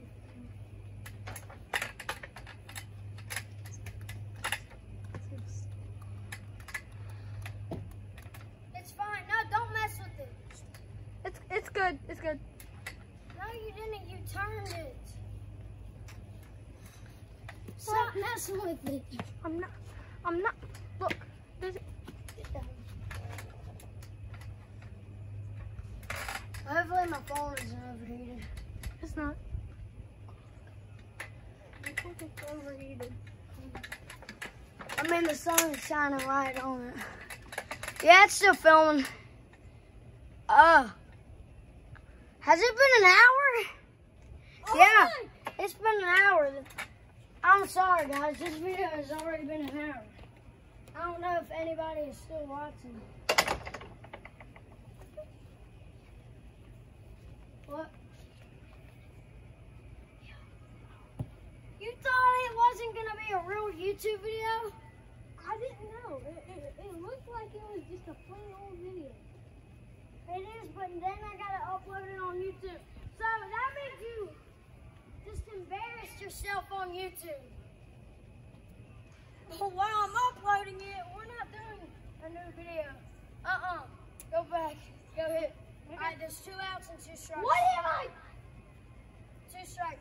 It's fine. No, don't mess with it. It's good. It's good. No, you didn't. You turned it. Stop messing with it. I'm not. Look. There's. Hopefully my phone isn't overheated. It's not. I think it's overheated. I mean, the sun is shining right on it. Yeah, it's still filming. Has it been an hour? Yeah, it's been an hour. I'm sorry, guys. This video has already been an hour. I don't know if anybody is still watching. What? You thought it wasn't going to be a real YouTube video? I didn't know. It looked like it was just a plain old video. It is, but then I gotta upload it on YouTube. So that means you just embarrassed yourself on YouTube. But while I'm uploading it, we're not doing a new video. Go back. Go hit. Okay. Alright, there's 2 outs and 2 strikes. What am I? 2 strikes.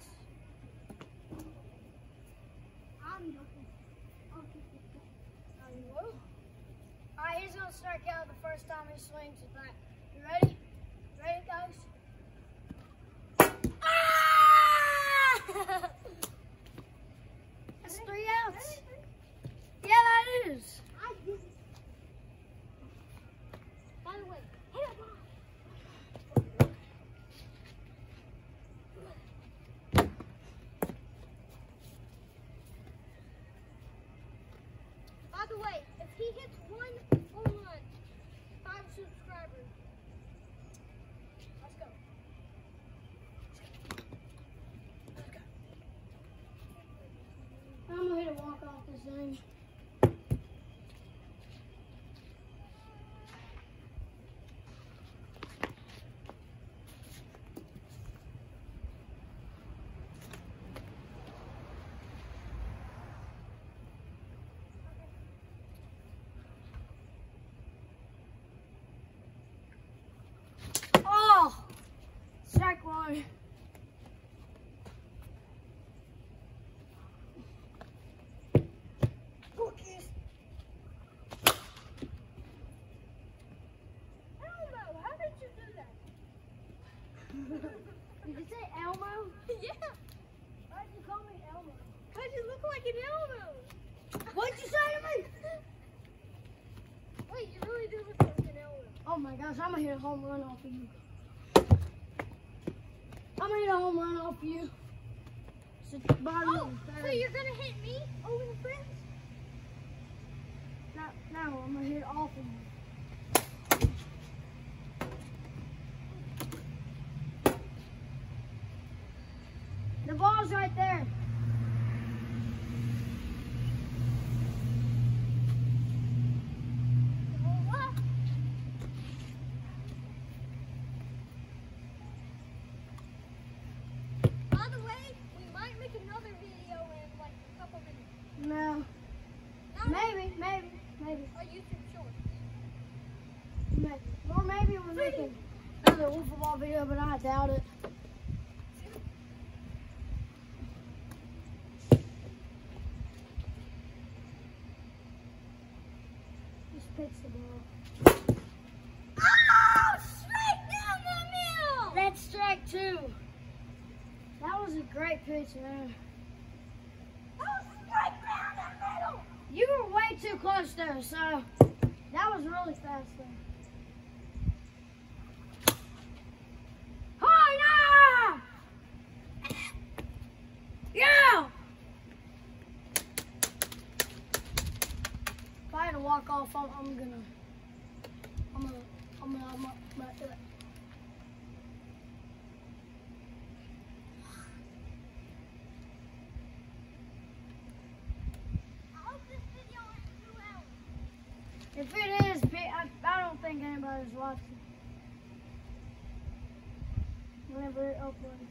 I'm joking. I'll keep it going. Alright, he's gonna strike out the first time he swings at that. You ready? Ready, guys? Ah! That's 3 outs. Yeah, that to walk off this thing. Oh! Strike one. Cookies. Elmo, how did you do that? Did you say Elmo? Yeah. Why did you call me Elmo? Because you look like an Elmo. What'd you say to me? Wait, you really do look like an Elmo. Oh my gosh, I'm gonna hit a home run off of you. I'm gonna hit a home run off of you. It's the bottom Oh, of the so third. you're going to hit me over the fence? No, I'm gonna hit off of you. The ball's right there. What? By the way, we might make another video in like a couple minutes. No. Not Maybe. a YouTube short. Or maybe we're making another Wiffle Ball video, but I doubt it. Just pitch the ball. Oh, straight down the middle! That's strike two. That was a great pitch, man. Oh, straight down the middle! You were way too close there, so that was really fast there. Oh, no! Yeah! If I had to walk off, I'm gonna do it. I hope this video is 2 hours. If it is, I don't think anybody's watching. Whenever it uploads.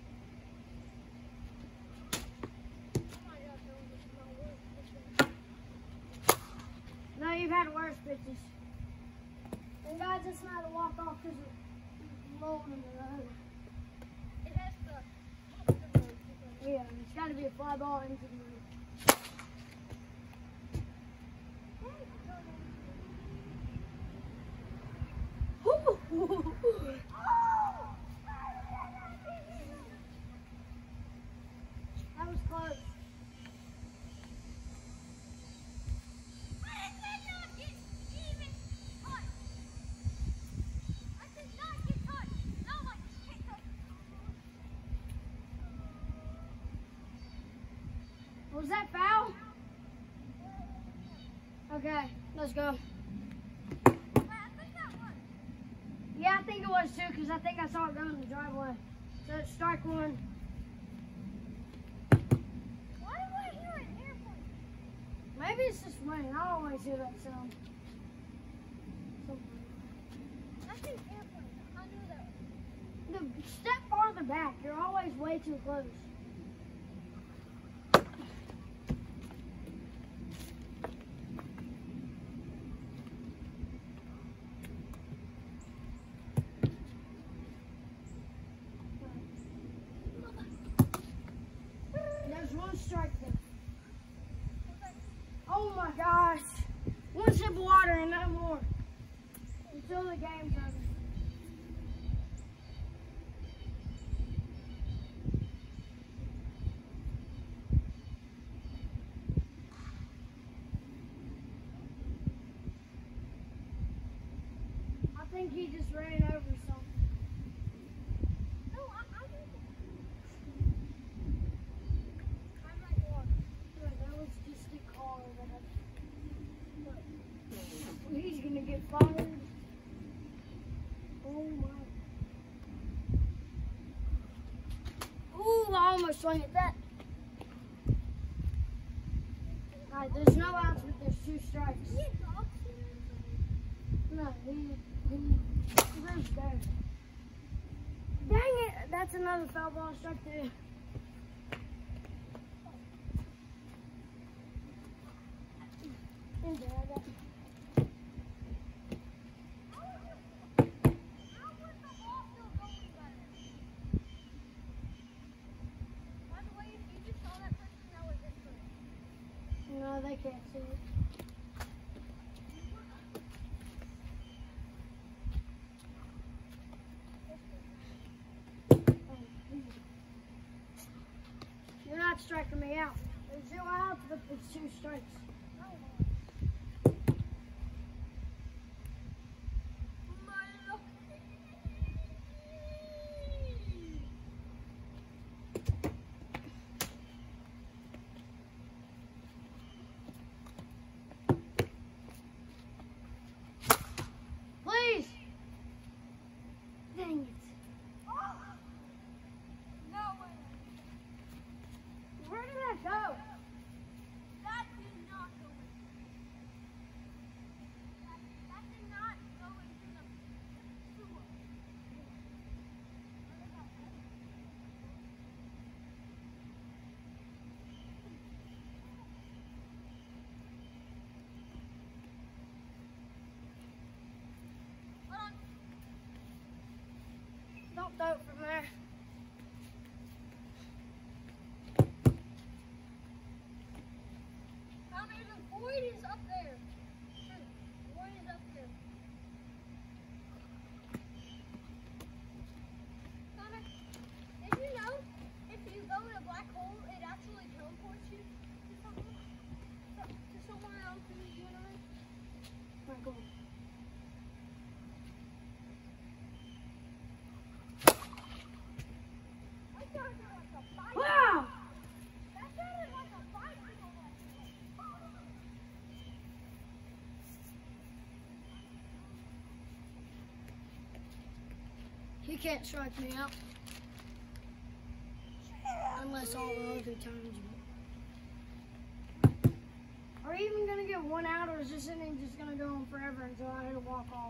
No, you've had worse pitches. And guys, it's not a walk off because it's low in the road. It has to hit the road. Yeah, it's got to be a fly ball into the road. That was close. Was that foul? Okay, let's go. Yeah, I think it was too, because I think I saw it go in the driveway. So it's strike one. Why do I hear an airplane? Maybe it's just rain. I always hear that sound. I think airplane. I knew that. Step farther back. You're always way too close. There's one strike there. Oh my gosh. One sip of water and no more. Until the game's over. I think he just ran over something. No, I think I might walk. That was just a car that he's gonna get fired. Oh my. Ooh, I almost swung at that. Alright, there's no outs, but there's 2 strikes. No, he lives there. Dang it! That's another foul ball, strike 2. In there, I got it. No, they can't see it. You're not striking me out. There's 0 outs, but there's 2 strikes. Please! Dang it. Where did that go? That did not go in. That did not go into the sewer. Don't throw it from there. The void is up there. The void is up there. Connor, did you know if you go in a black hole, it actually teleports you to somewhere else in the universe? Alright, go on. That sounded like a fight. Wow! That sounded like a fight. He can't strike me out. Unless all the other times you... Are we even going to get 1 out, or is this inning just going to go on forever until I hit a walk-off?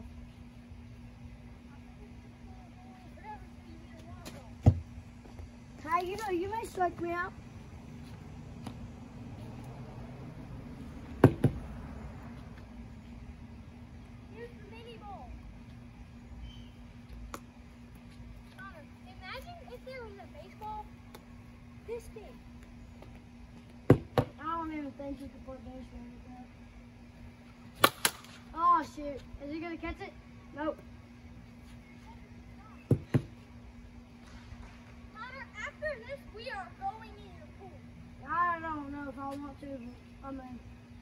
Ty, you know, you may strike me out. Here's the mini ball. Connor, imagine if there was a baseball this big. I don't even think you could play baseball with that. Oh, shit. Is he going to catch it? Nope. Connor, after this, we are going in your pool. I don't know if I want to, but I mean...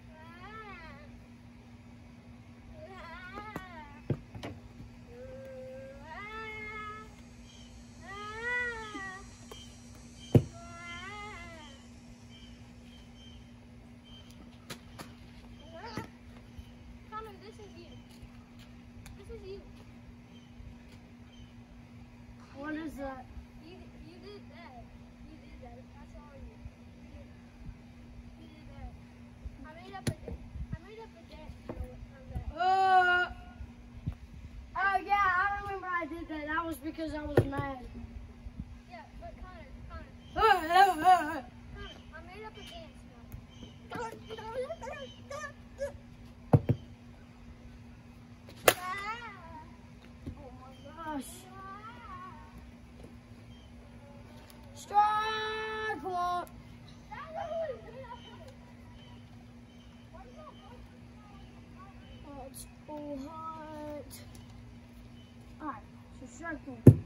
Connor, this is you. This is you. What is that? You did that. You did that. I saw you. You did that. I made up a dance from that. Oh yeah, I remember I did that. That was because I was mad. Yeah, but Connor, Connor, I made up a dance now. Oh my gosh. Strike 1. Oh, it's so hot. Alright, so strike 1.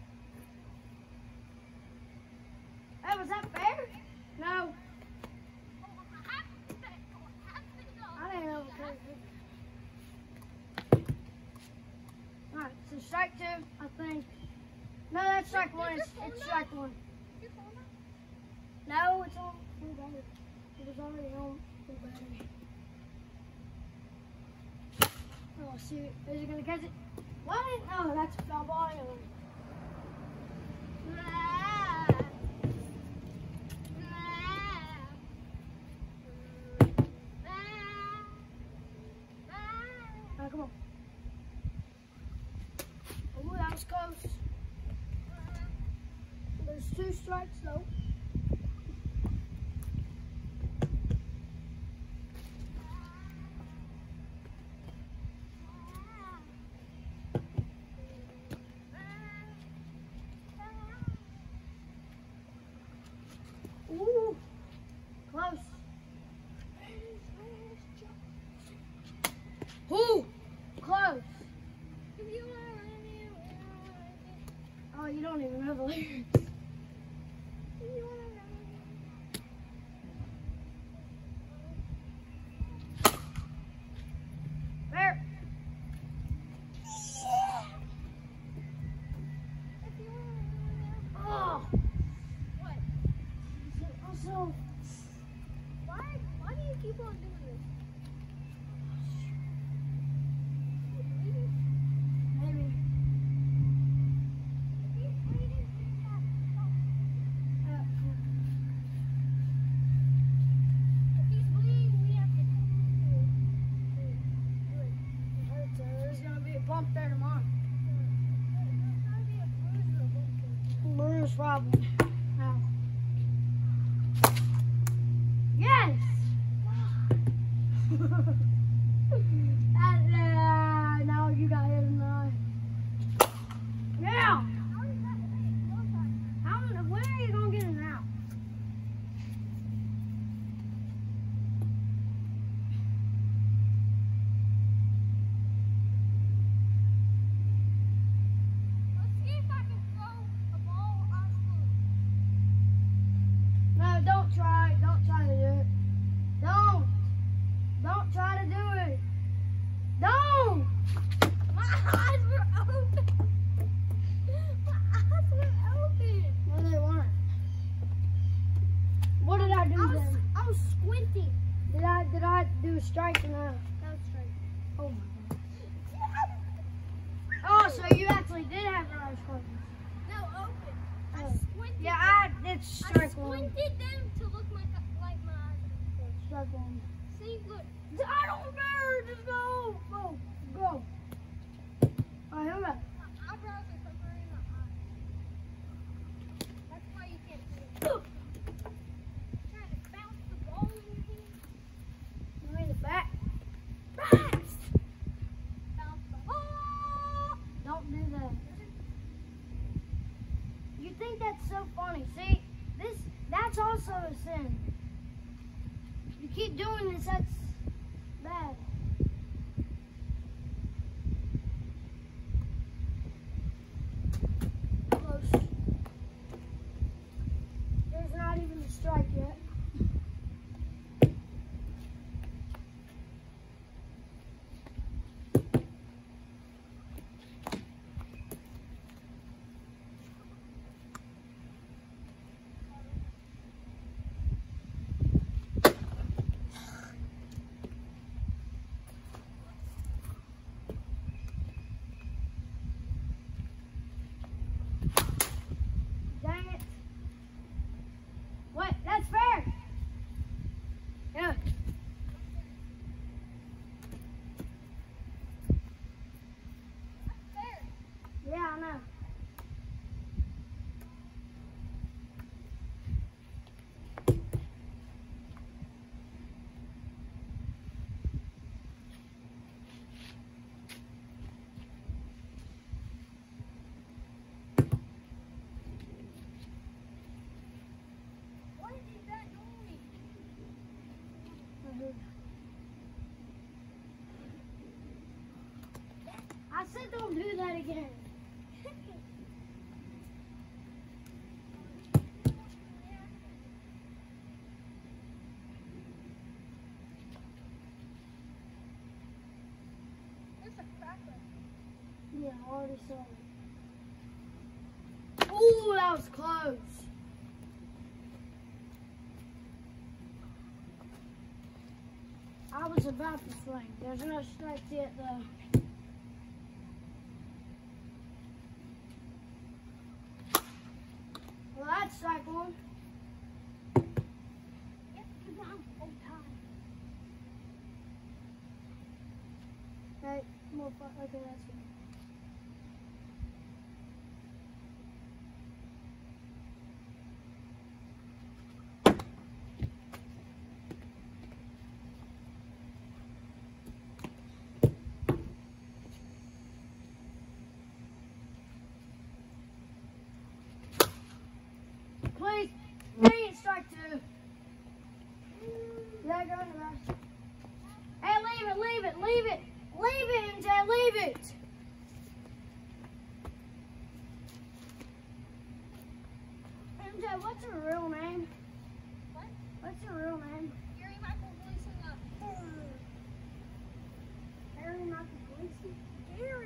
Hey, was that fair? No. I didn't know. Alright, so strike 2, I think. No, that's strike 1. It's strike 1. No, it's on full battery. It was already on full battery. Oh, shoot. Is he going to catch it? What? Oh, that's a foul ball anyway. strikes though. Ooh, close. Ooh, close. Oh, you don't even know the lyrics. There. Oh. What? Also, Why do you keep on doing this? maybe. If he's bleeding, we have to There's gonna be a bump there tomorrow. Bruce probably. No. Yes! Now you got hit in the eye. Yeah! When are you gonna get it now? Let's see if I can throw a ball on school. No, don't try. Don't try to do it. Don't. Don't try to do it. Don't. My eyes were open. My eyes were open. No, they weren't. What did I do then? I was squinting. Did I do a strike or no? That was straight. Oh my god. Oh, so you actually did have your eyes closed. No, open. I Oh. squinted. Yeah, I did I strike one. squinted them to look like my eyes were closed. Strike one. See, look. I don't care. Just go. Go. Go. All right, hold up. My eyebrows are covering my eyes. That's why you can't see it. Trying to bounce the ball in your hand. You in the back. Bounce the ball. Don't do that. You think that's so funny? See, that's also a sin. You keep doing this, that's bad. Close. There's not even a strike yet. Dang it. What? That's fair. Yeah. There. Yeah, I know. Why did that noise? I said don't do that again. There's a cracker. Yeah, I already saw it. Ooh, that was close. I was about to swing. There's no strikes yet, though. Well, that's strike one. Yep, because I'm on time. Okay, more fun. Okay, that's good. MJ, go in the back. Hey, leave it, leave it, leave it. Leave it, MJ, leave it. MJ, what's your real name? What? What's your real name? Gary Michael Gleason. Harry Michael Gleason? Gary.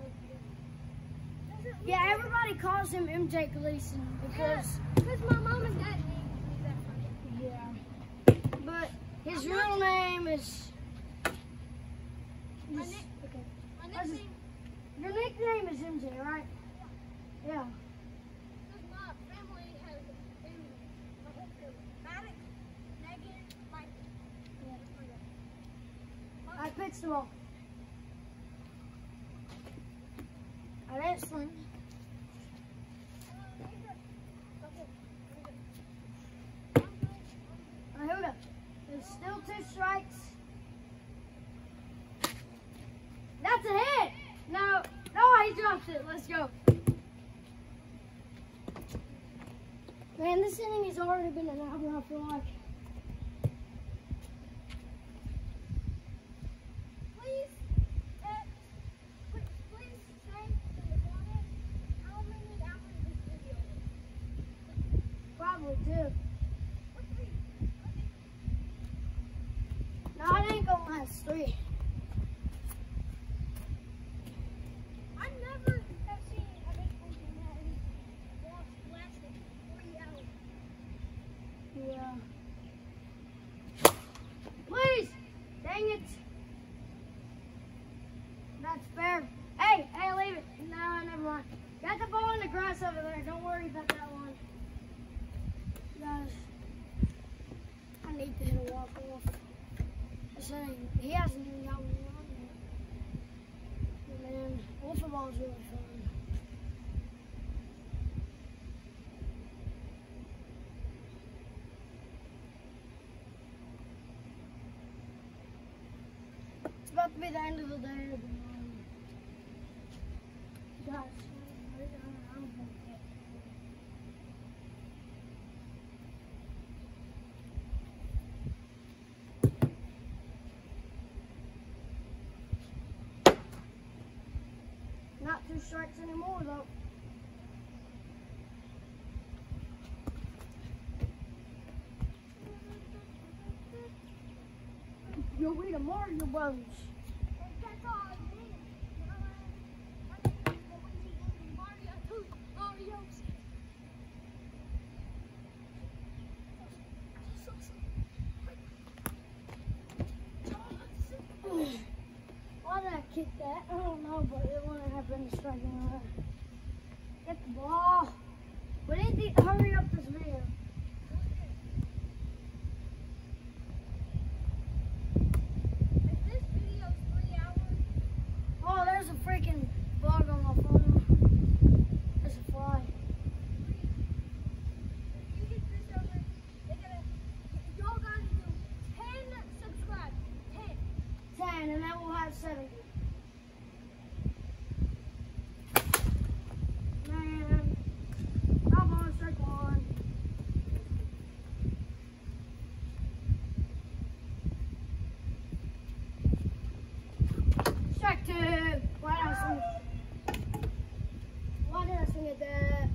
Yeah, everybody calls him MJ Gleason because my mom and dad named me that for him. yeah. But his real name is. My Okay. nickname. Your nickname is MJ, right? Yeah. Because my family has been my whole family. Maddox, Megan, Michael. I pitched the ball. I didn't swing. Alright, here we go. There's still 2 strikes. That's a hit! No, he dropped it. Let's go. Man, this inning has already been an hour, I feel like. Please say in the comments how many hours this video is. Probably 2. What 3? No, it ain't gonna last 3. I never have seen a baseball game that lasted 3 hours. Yeah. Please! Dang it! That's fair. Hey, leave it. No, never mind. Got the ball in the grass over there. Don't worry about that one. Guys, I need to hit a walk-off. He hasn't even got one on yet. But man, Wiffle Ball is really fun. It's about to be the end of the day. Guys, I'm gonna get. Not 2 strikes anymore, though. You'll read a Mario Brothers. That's all I need. Mario's. Why did I kick that? I don't know, but it wouldn't have been a strike anyway. Get the ball. We need to hurry up this video. If this video is 3 hours, Oh, there's a freaking bug on my phone. There's a fly. if you get this over, y'all gotta do 10 subscribe. 10. 10, and then we'll have 70. Man, I'm on strike 1. Strike 2. Why did I swing at that?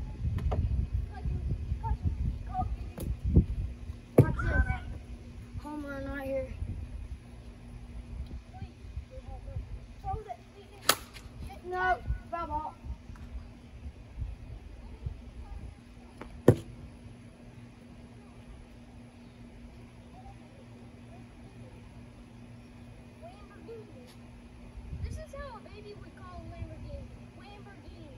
Watch this. Home run right here. No, foul ball. This is how a baby would call a Lamborghini. Lamborghini.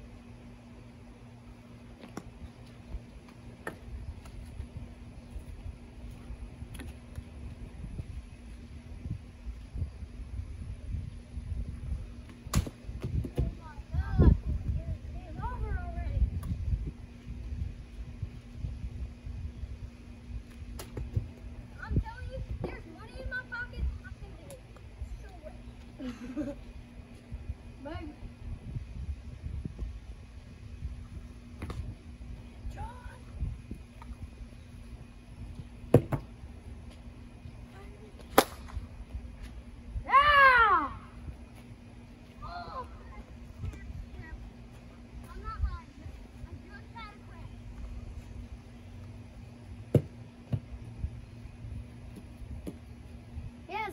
Oh my God. It's over already. I'm telling you, there's money in my pocket. I'm thinking it. So wet.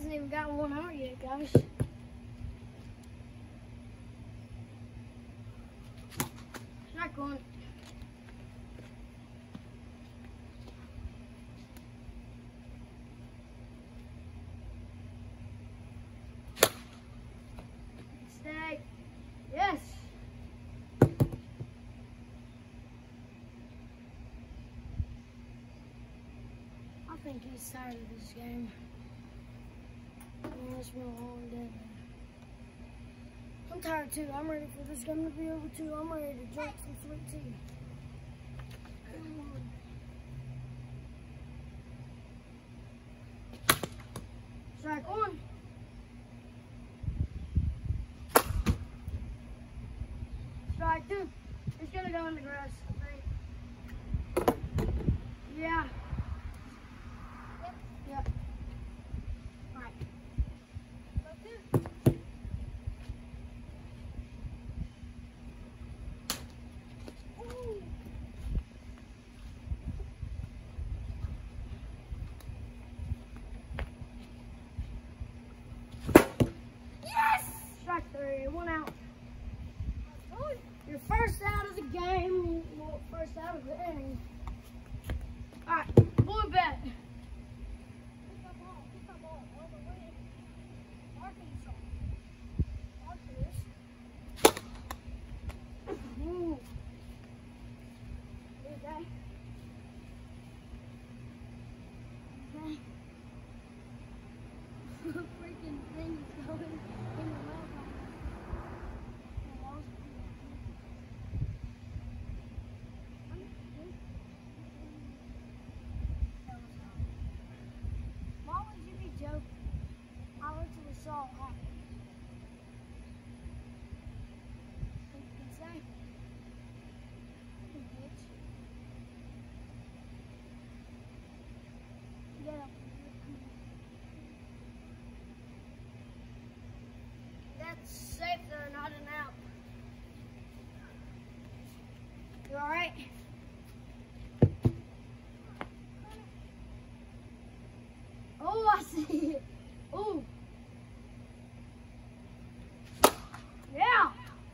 hasn't even gotten one out yet, guys. Strike one. Stay. Yes. I think he's tired of this game. Man, it's been a long day. I'm tired too. I'm ready for this game to be over too. I'm ready to drink some sweet tea. Strike one. Strike two. It's gonna go in the grass, I think. Yeah. Yep. Alright. Go two. Ooh. Yes! Strike three. One out. Good. Your first out of the game. Well, first out of the inning. Alright. Blue bet. Pick up ball all the way. Arkansas. Ooh. Okay. Okay. Freaking thing is going in the mouth. Why would you be joking? I literally saw it happen. Think you can say? You bitch. Get up. That's safe though, not an out. You alright? Oh, I see it. Oh. Yeah.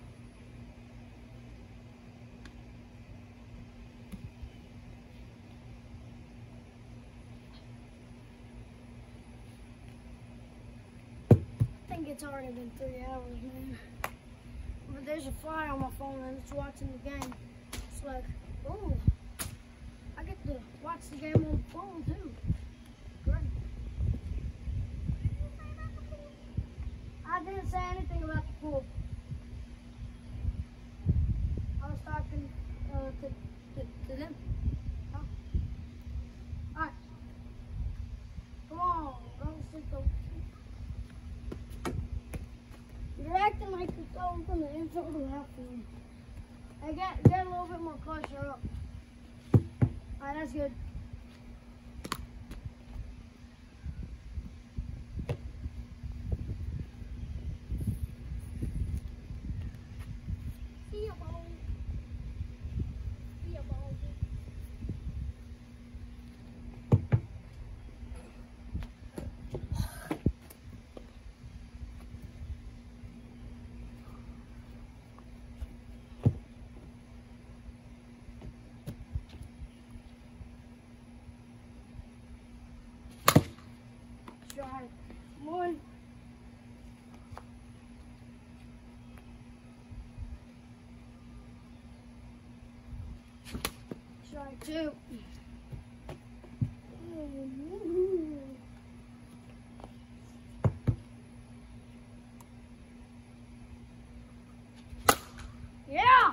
I think it's already been 3 hours, man. But there's a fly on my phone and it's watching the game. It's like, oh, I get to watch the game on the phone too. Great. I didn't say anything about the pool. I was talking to them. Huh? Alright. Come on, don't sit there. You're acting like you're throwing from the infield to the outfield. Hey, get a little bit more closer up. Alright, that's good. See ya, ball. See ya, ball. Strike one. Strike two. Yeah.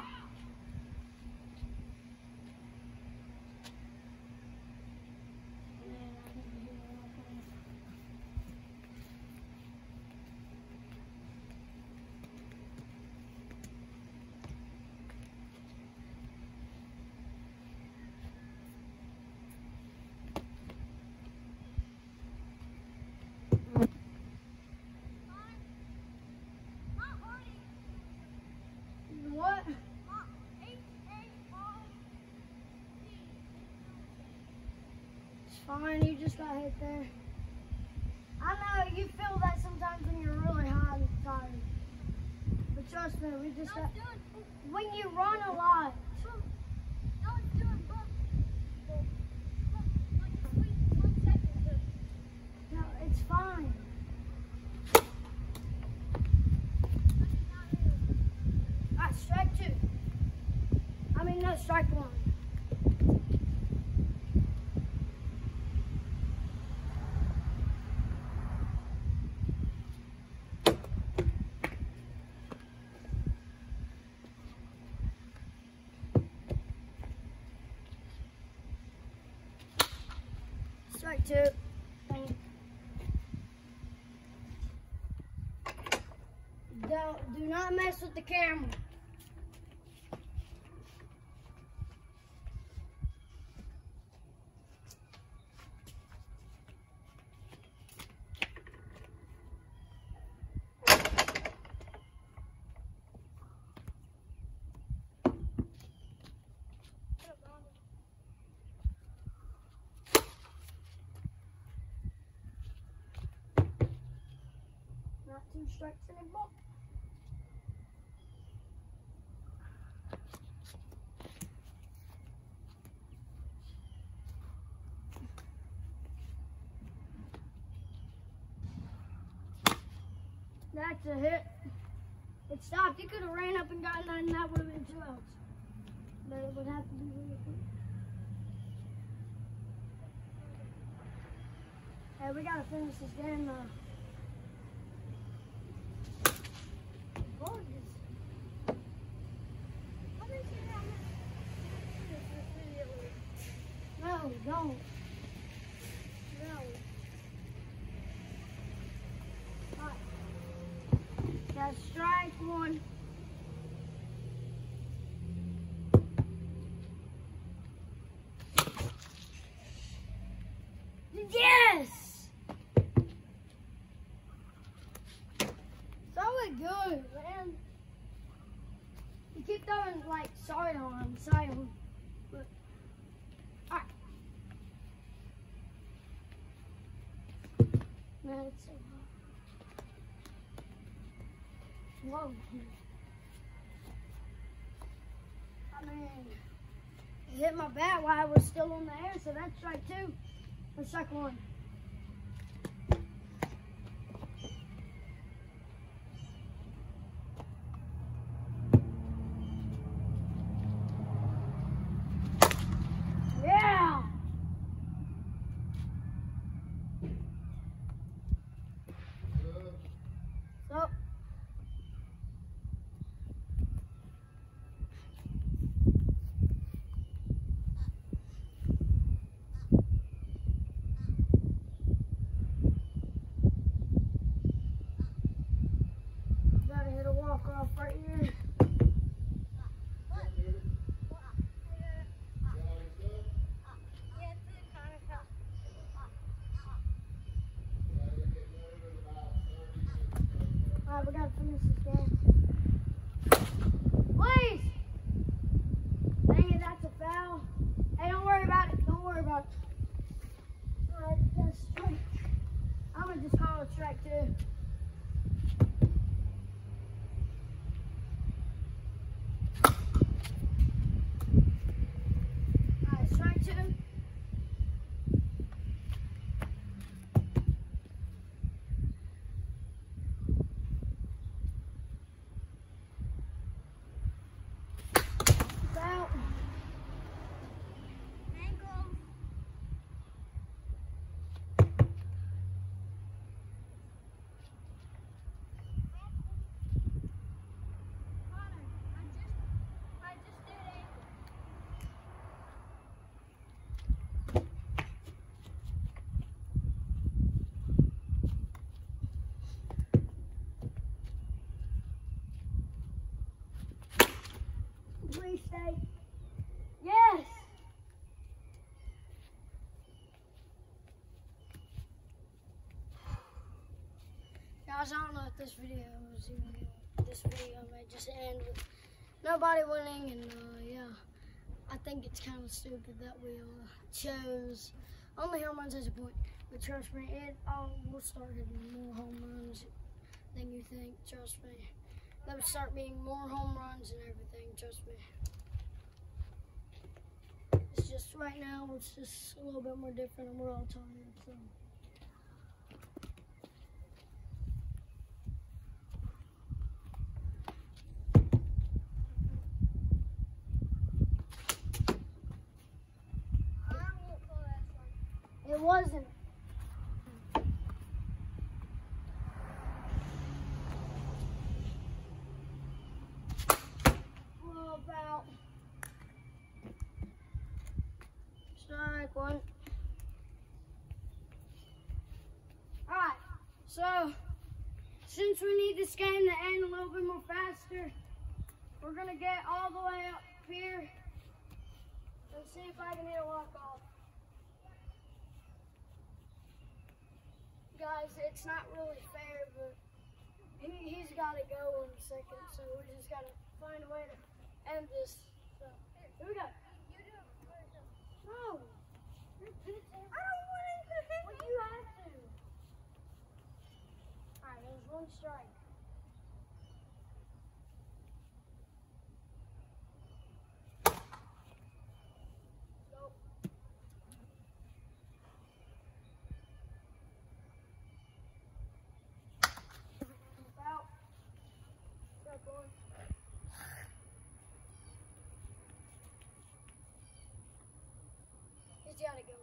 What? It's fine, you just got hit there. I know you feel that sometimes when you're really hot and tired. But trust me, we just got, when you run a lot. No, it's fine. Alright, strike two. I mean, no, strike one. Strike two. Do not mess with the camera. Not two strikes anymore. That's a hit. It stopped. You could have ran up and gotten that, and that would have been 2 outs. But it would have to be really quick. Hey, we gotta finish this game though. No, don't. No. Alright. That's strike one. Yes! So good, man. You keep throwing like sidearm. But alright. Man, it's so hot. Whoa. I mean, it hit my bat while I was still on the air, so that's strike two. Or strike one. Yeah! So, gotta hit a walk-off right here. Alright, we gotta finish this game. Please! Dang it, that's a foul. Hey, don't worry about it. Don't worry about it. Alright, that's strike. I'm gonna just call it strike two. Alright, strike two. Out. Please stay. Yes. Guys, I don't know if this video was even good. This video may just end with nobody winning, and yeah, I think it's kind of stupid that we chose only home runs as a point. But trust me, we'll start hitting more home runs than you think. Trust me. There would start being more home runs and everything. Trust me. It's just right now, it's just a little bit more different, and we're all tired. So. It wasn't. Well, about strike one. Alright, so since we need this game to end a little bit more faster, we're gonna get all the way up here and see if I can hit a walk-off. Guys, it's not really fair, but he's got to go in a second, so we just got to find a way to end this. So, here we go. No. I don't want to hit. Well, you have to. All right, there's one strike. He's got to go.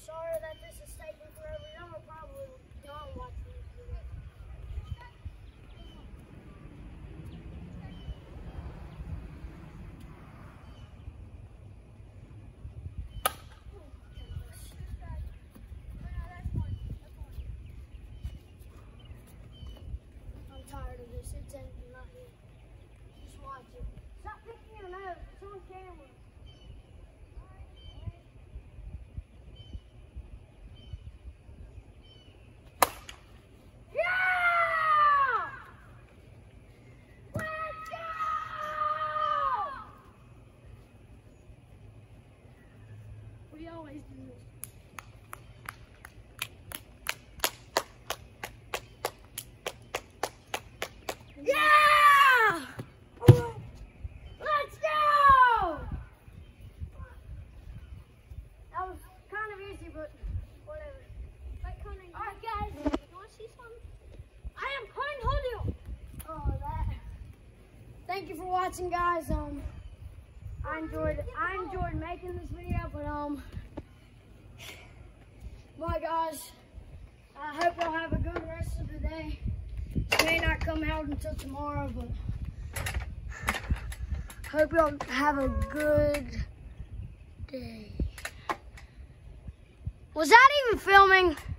sorry that this is taking forever. Y'all are probably done watching this video. I'm tired of this. It's ending right here. Just watch it. Stop picking your nose. It's on camera. We always do this. Yeah! Let's go! That was kind of easy, but whatever. Alright, guys. You want to see something? I am playing Hodil. Oh, that. Thank you for watching, guys. I enjoyed making this video, but bye, guys. I hope y'all have a good rest of the day. It may not come out until tomorrow, but hope y'all have a good day. Was that even filming?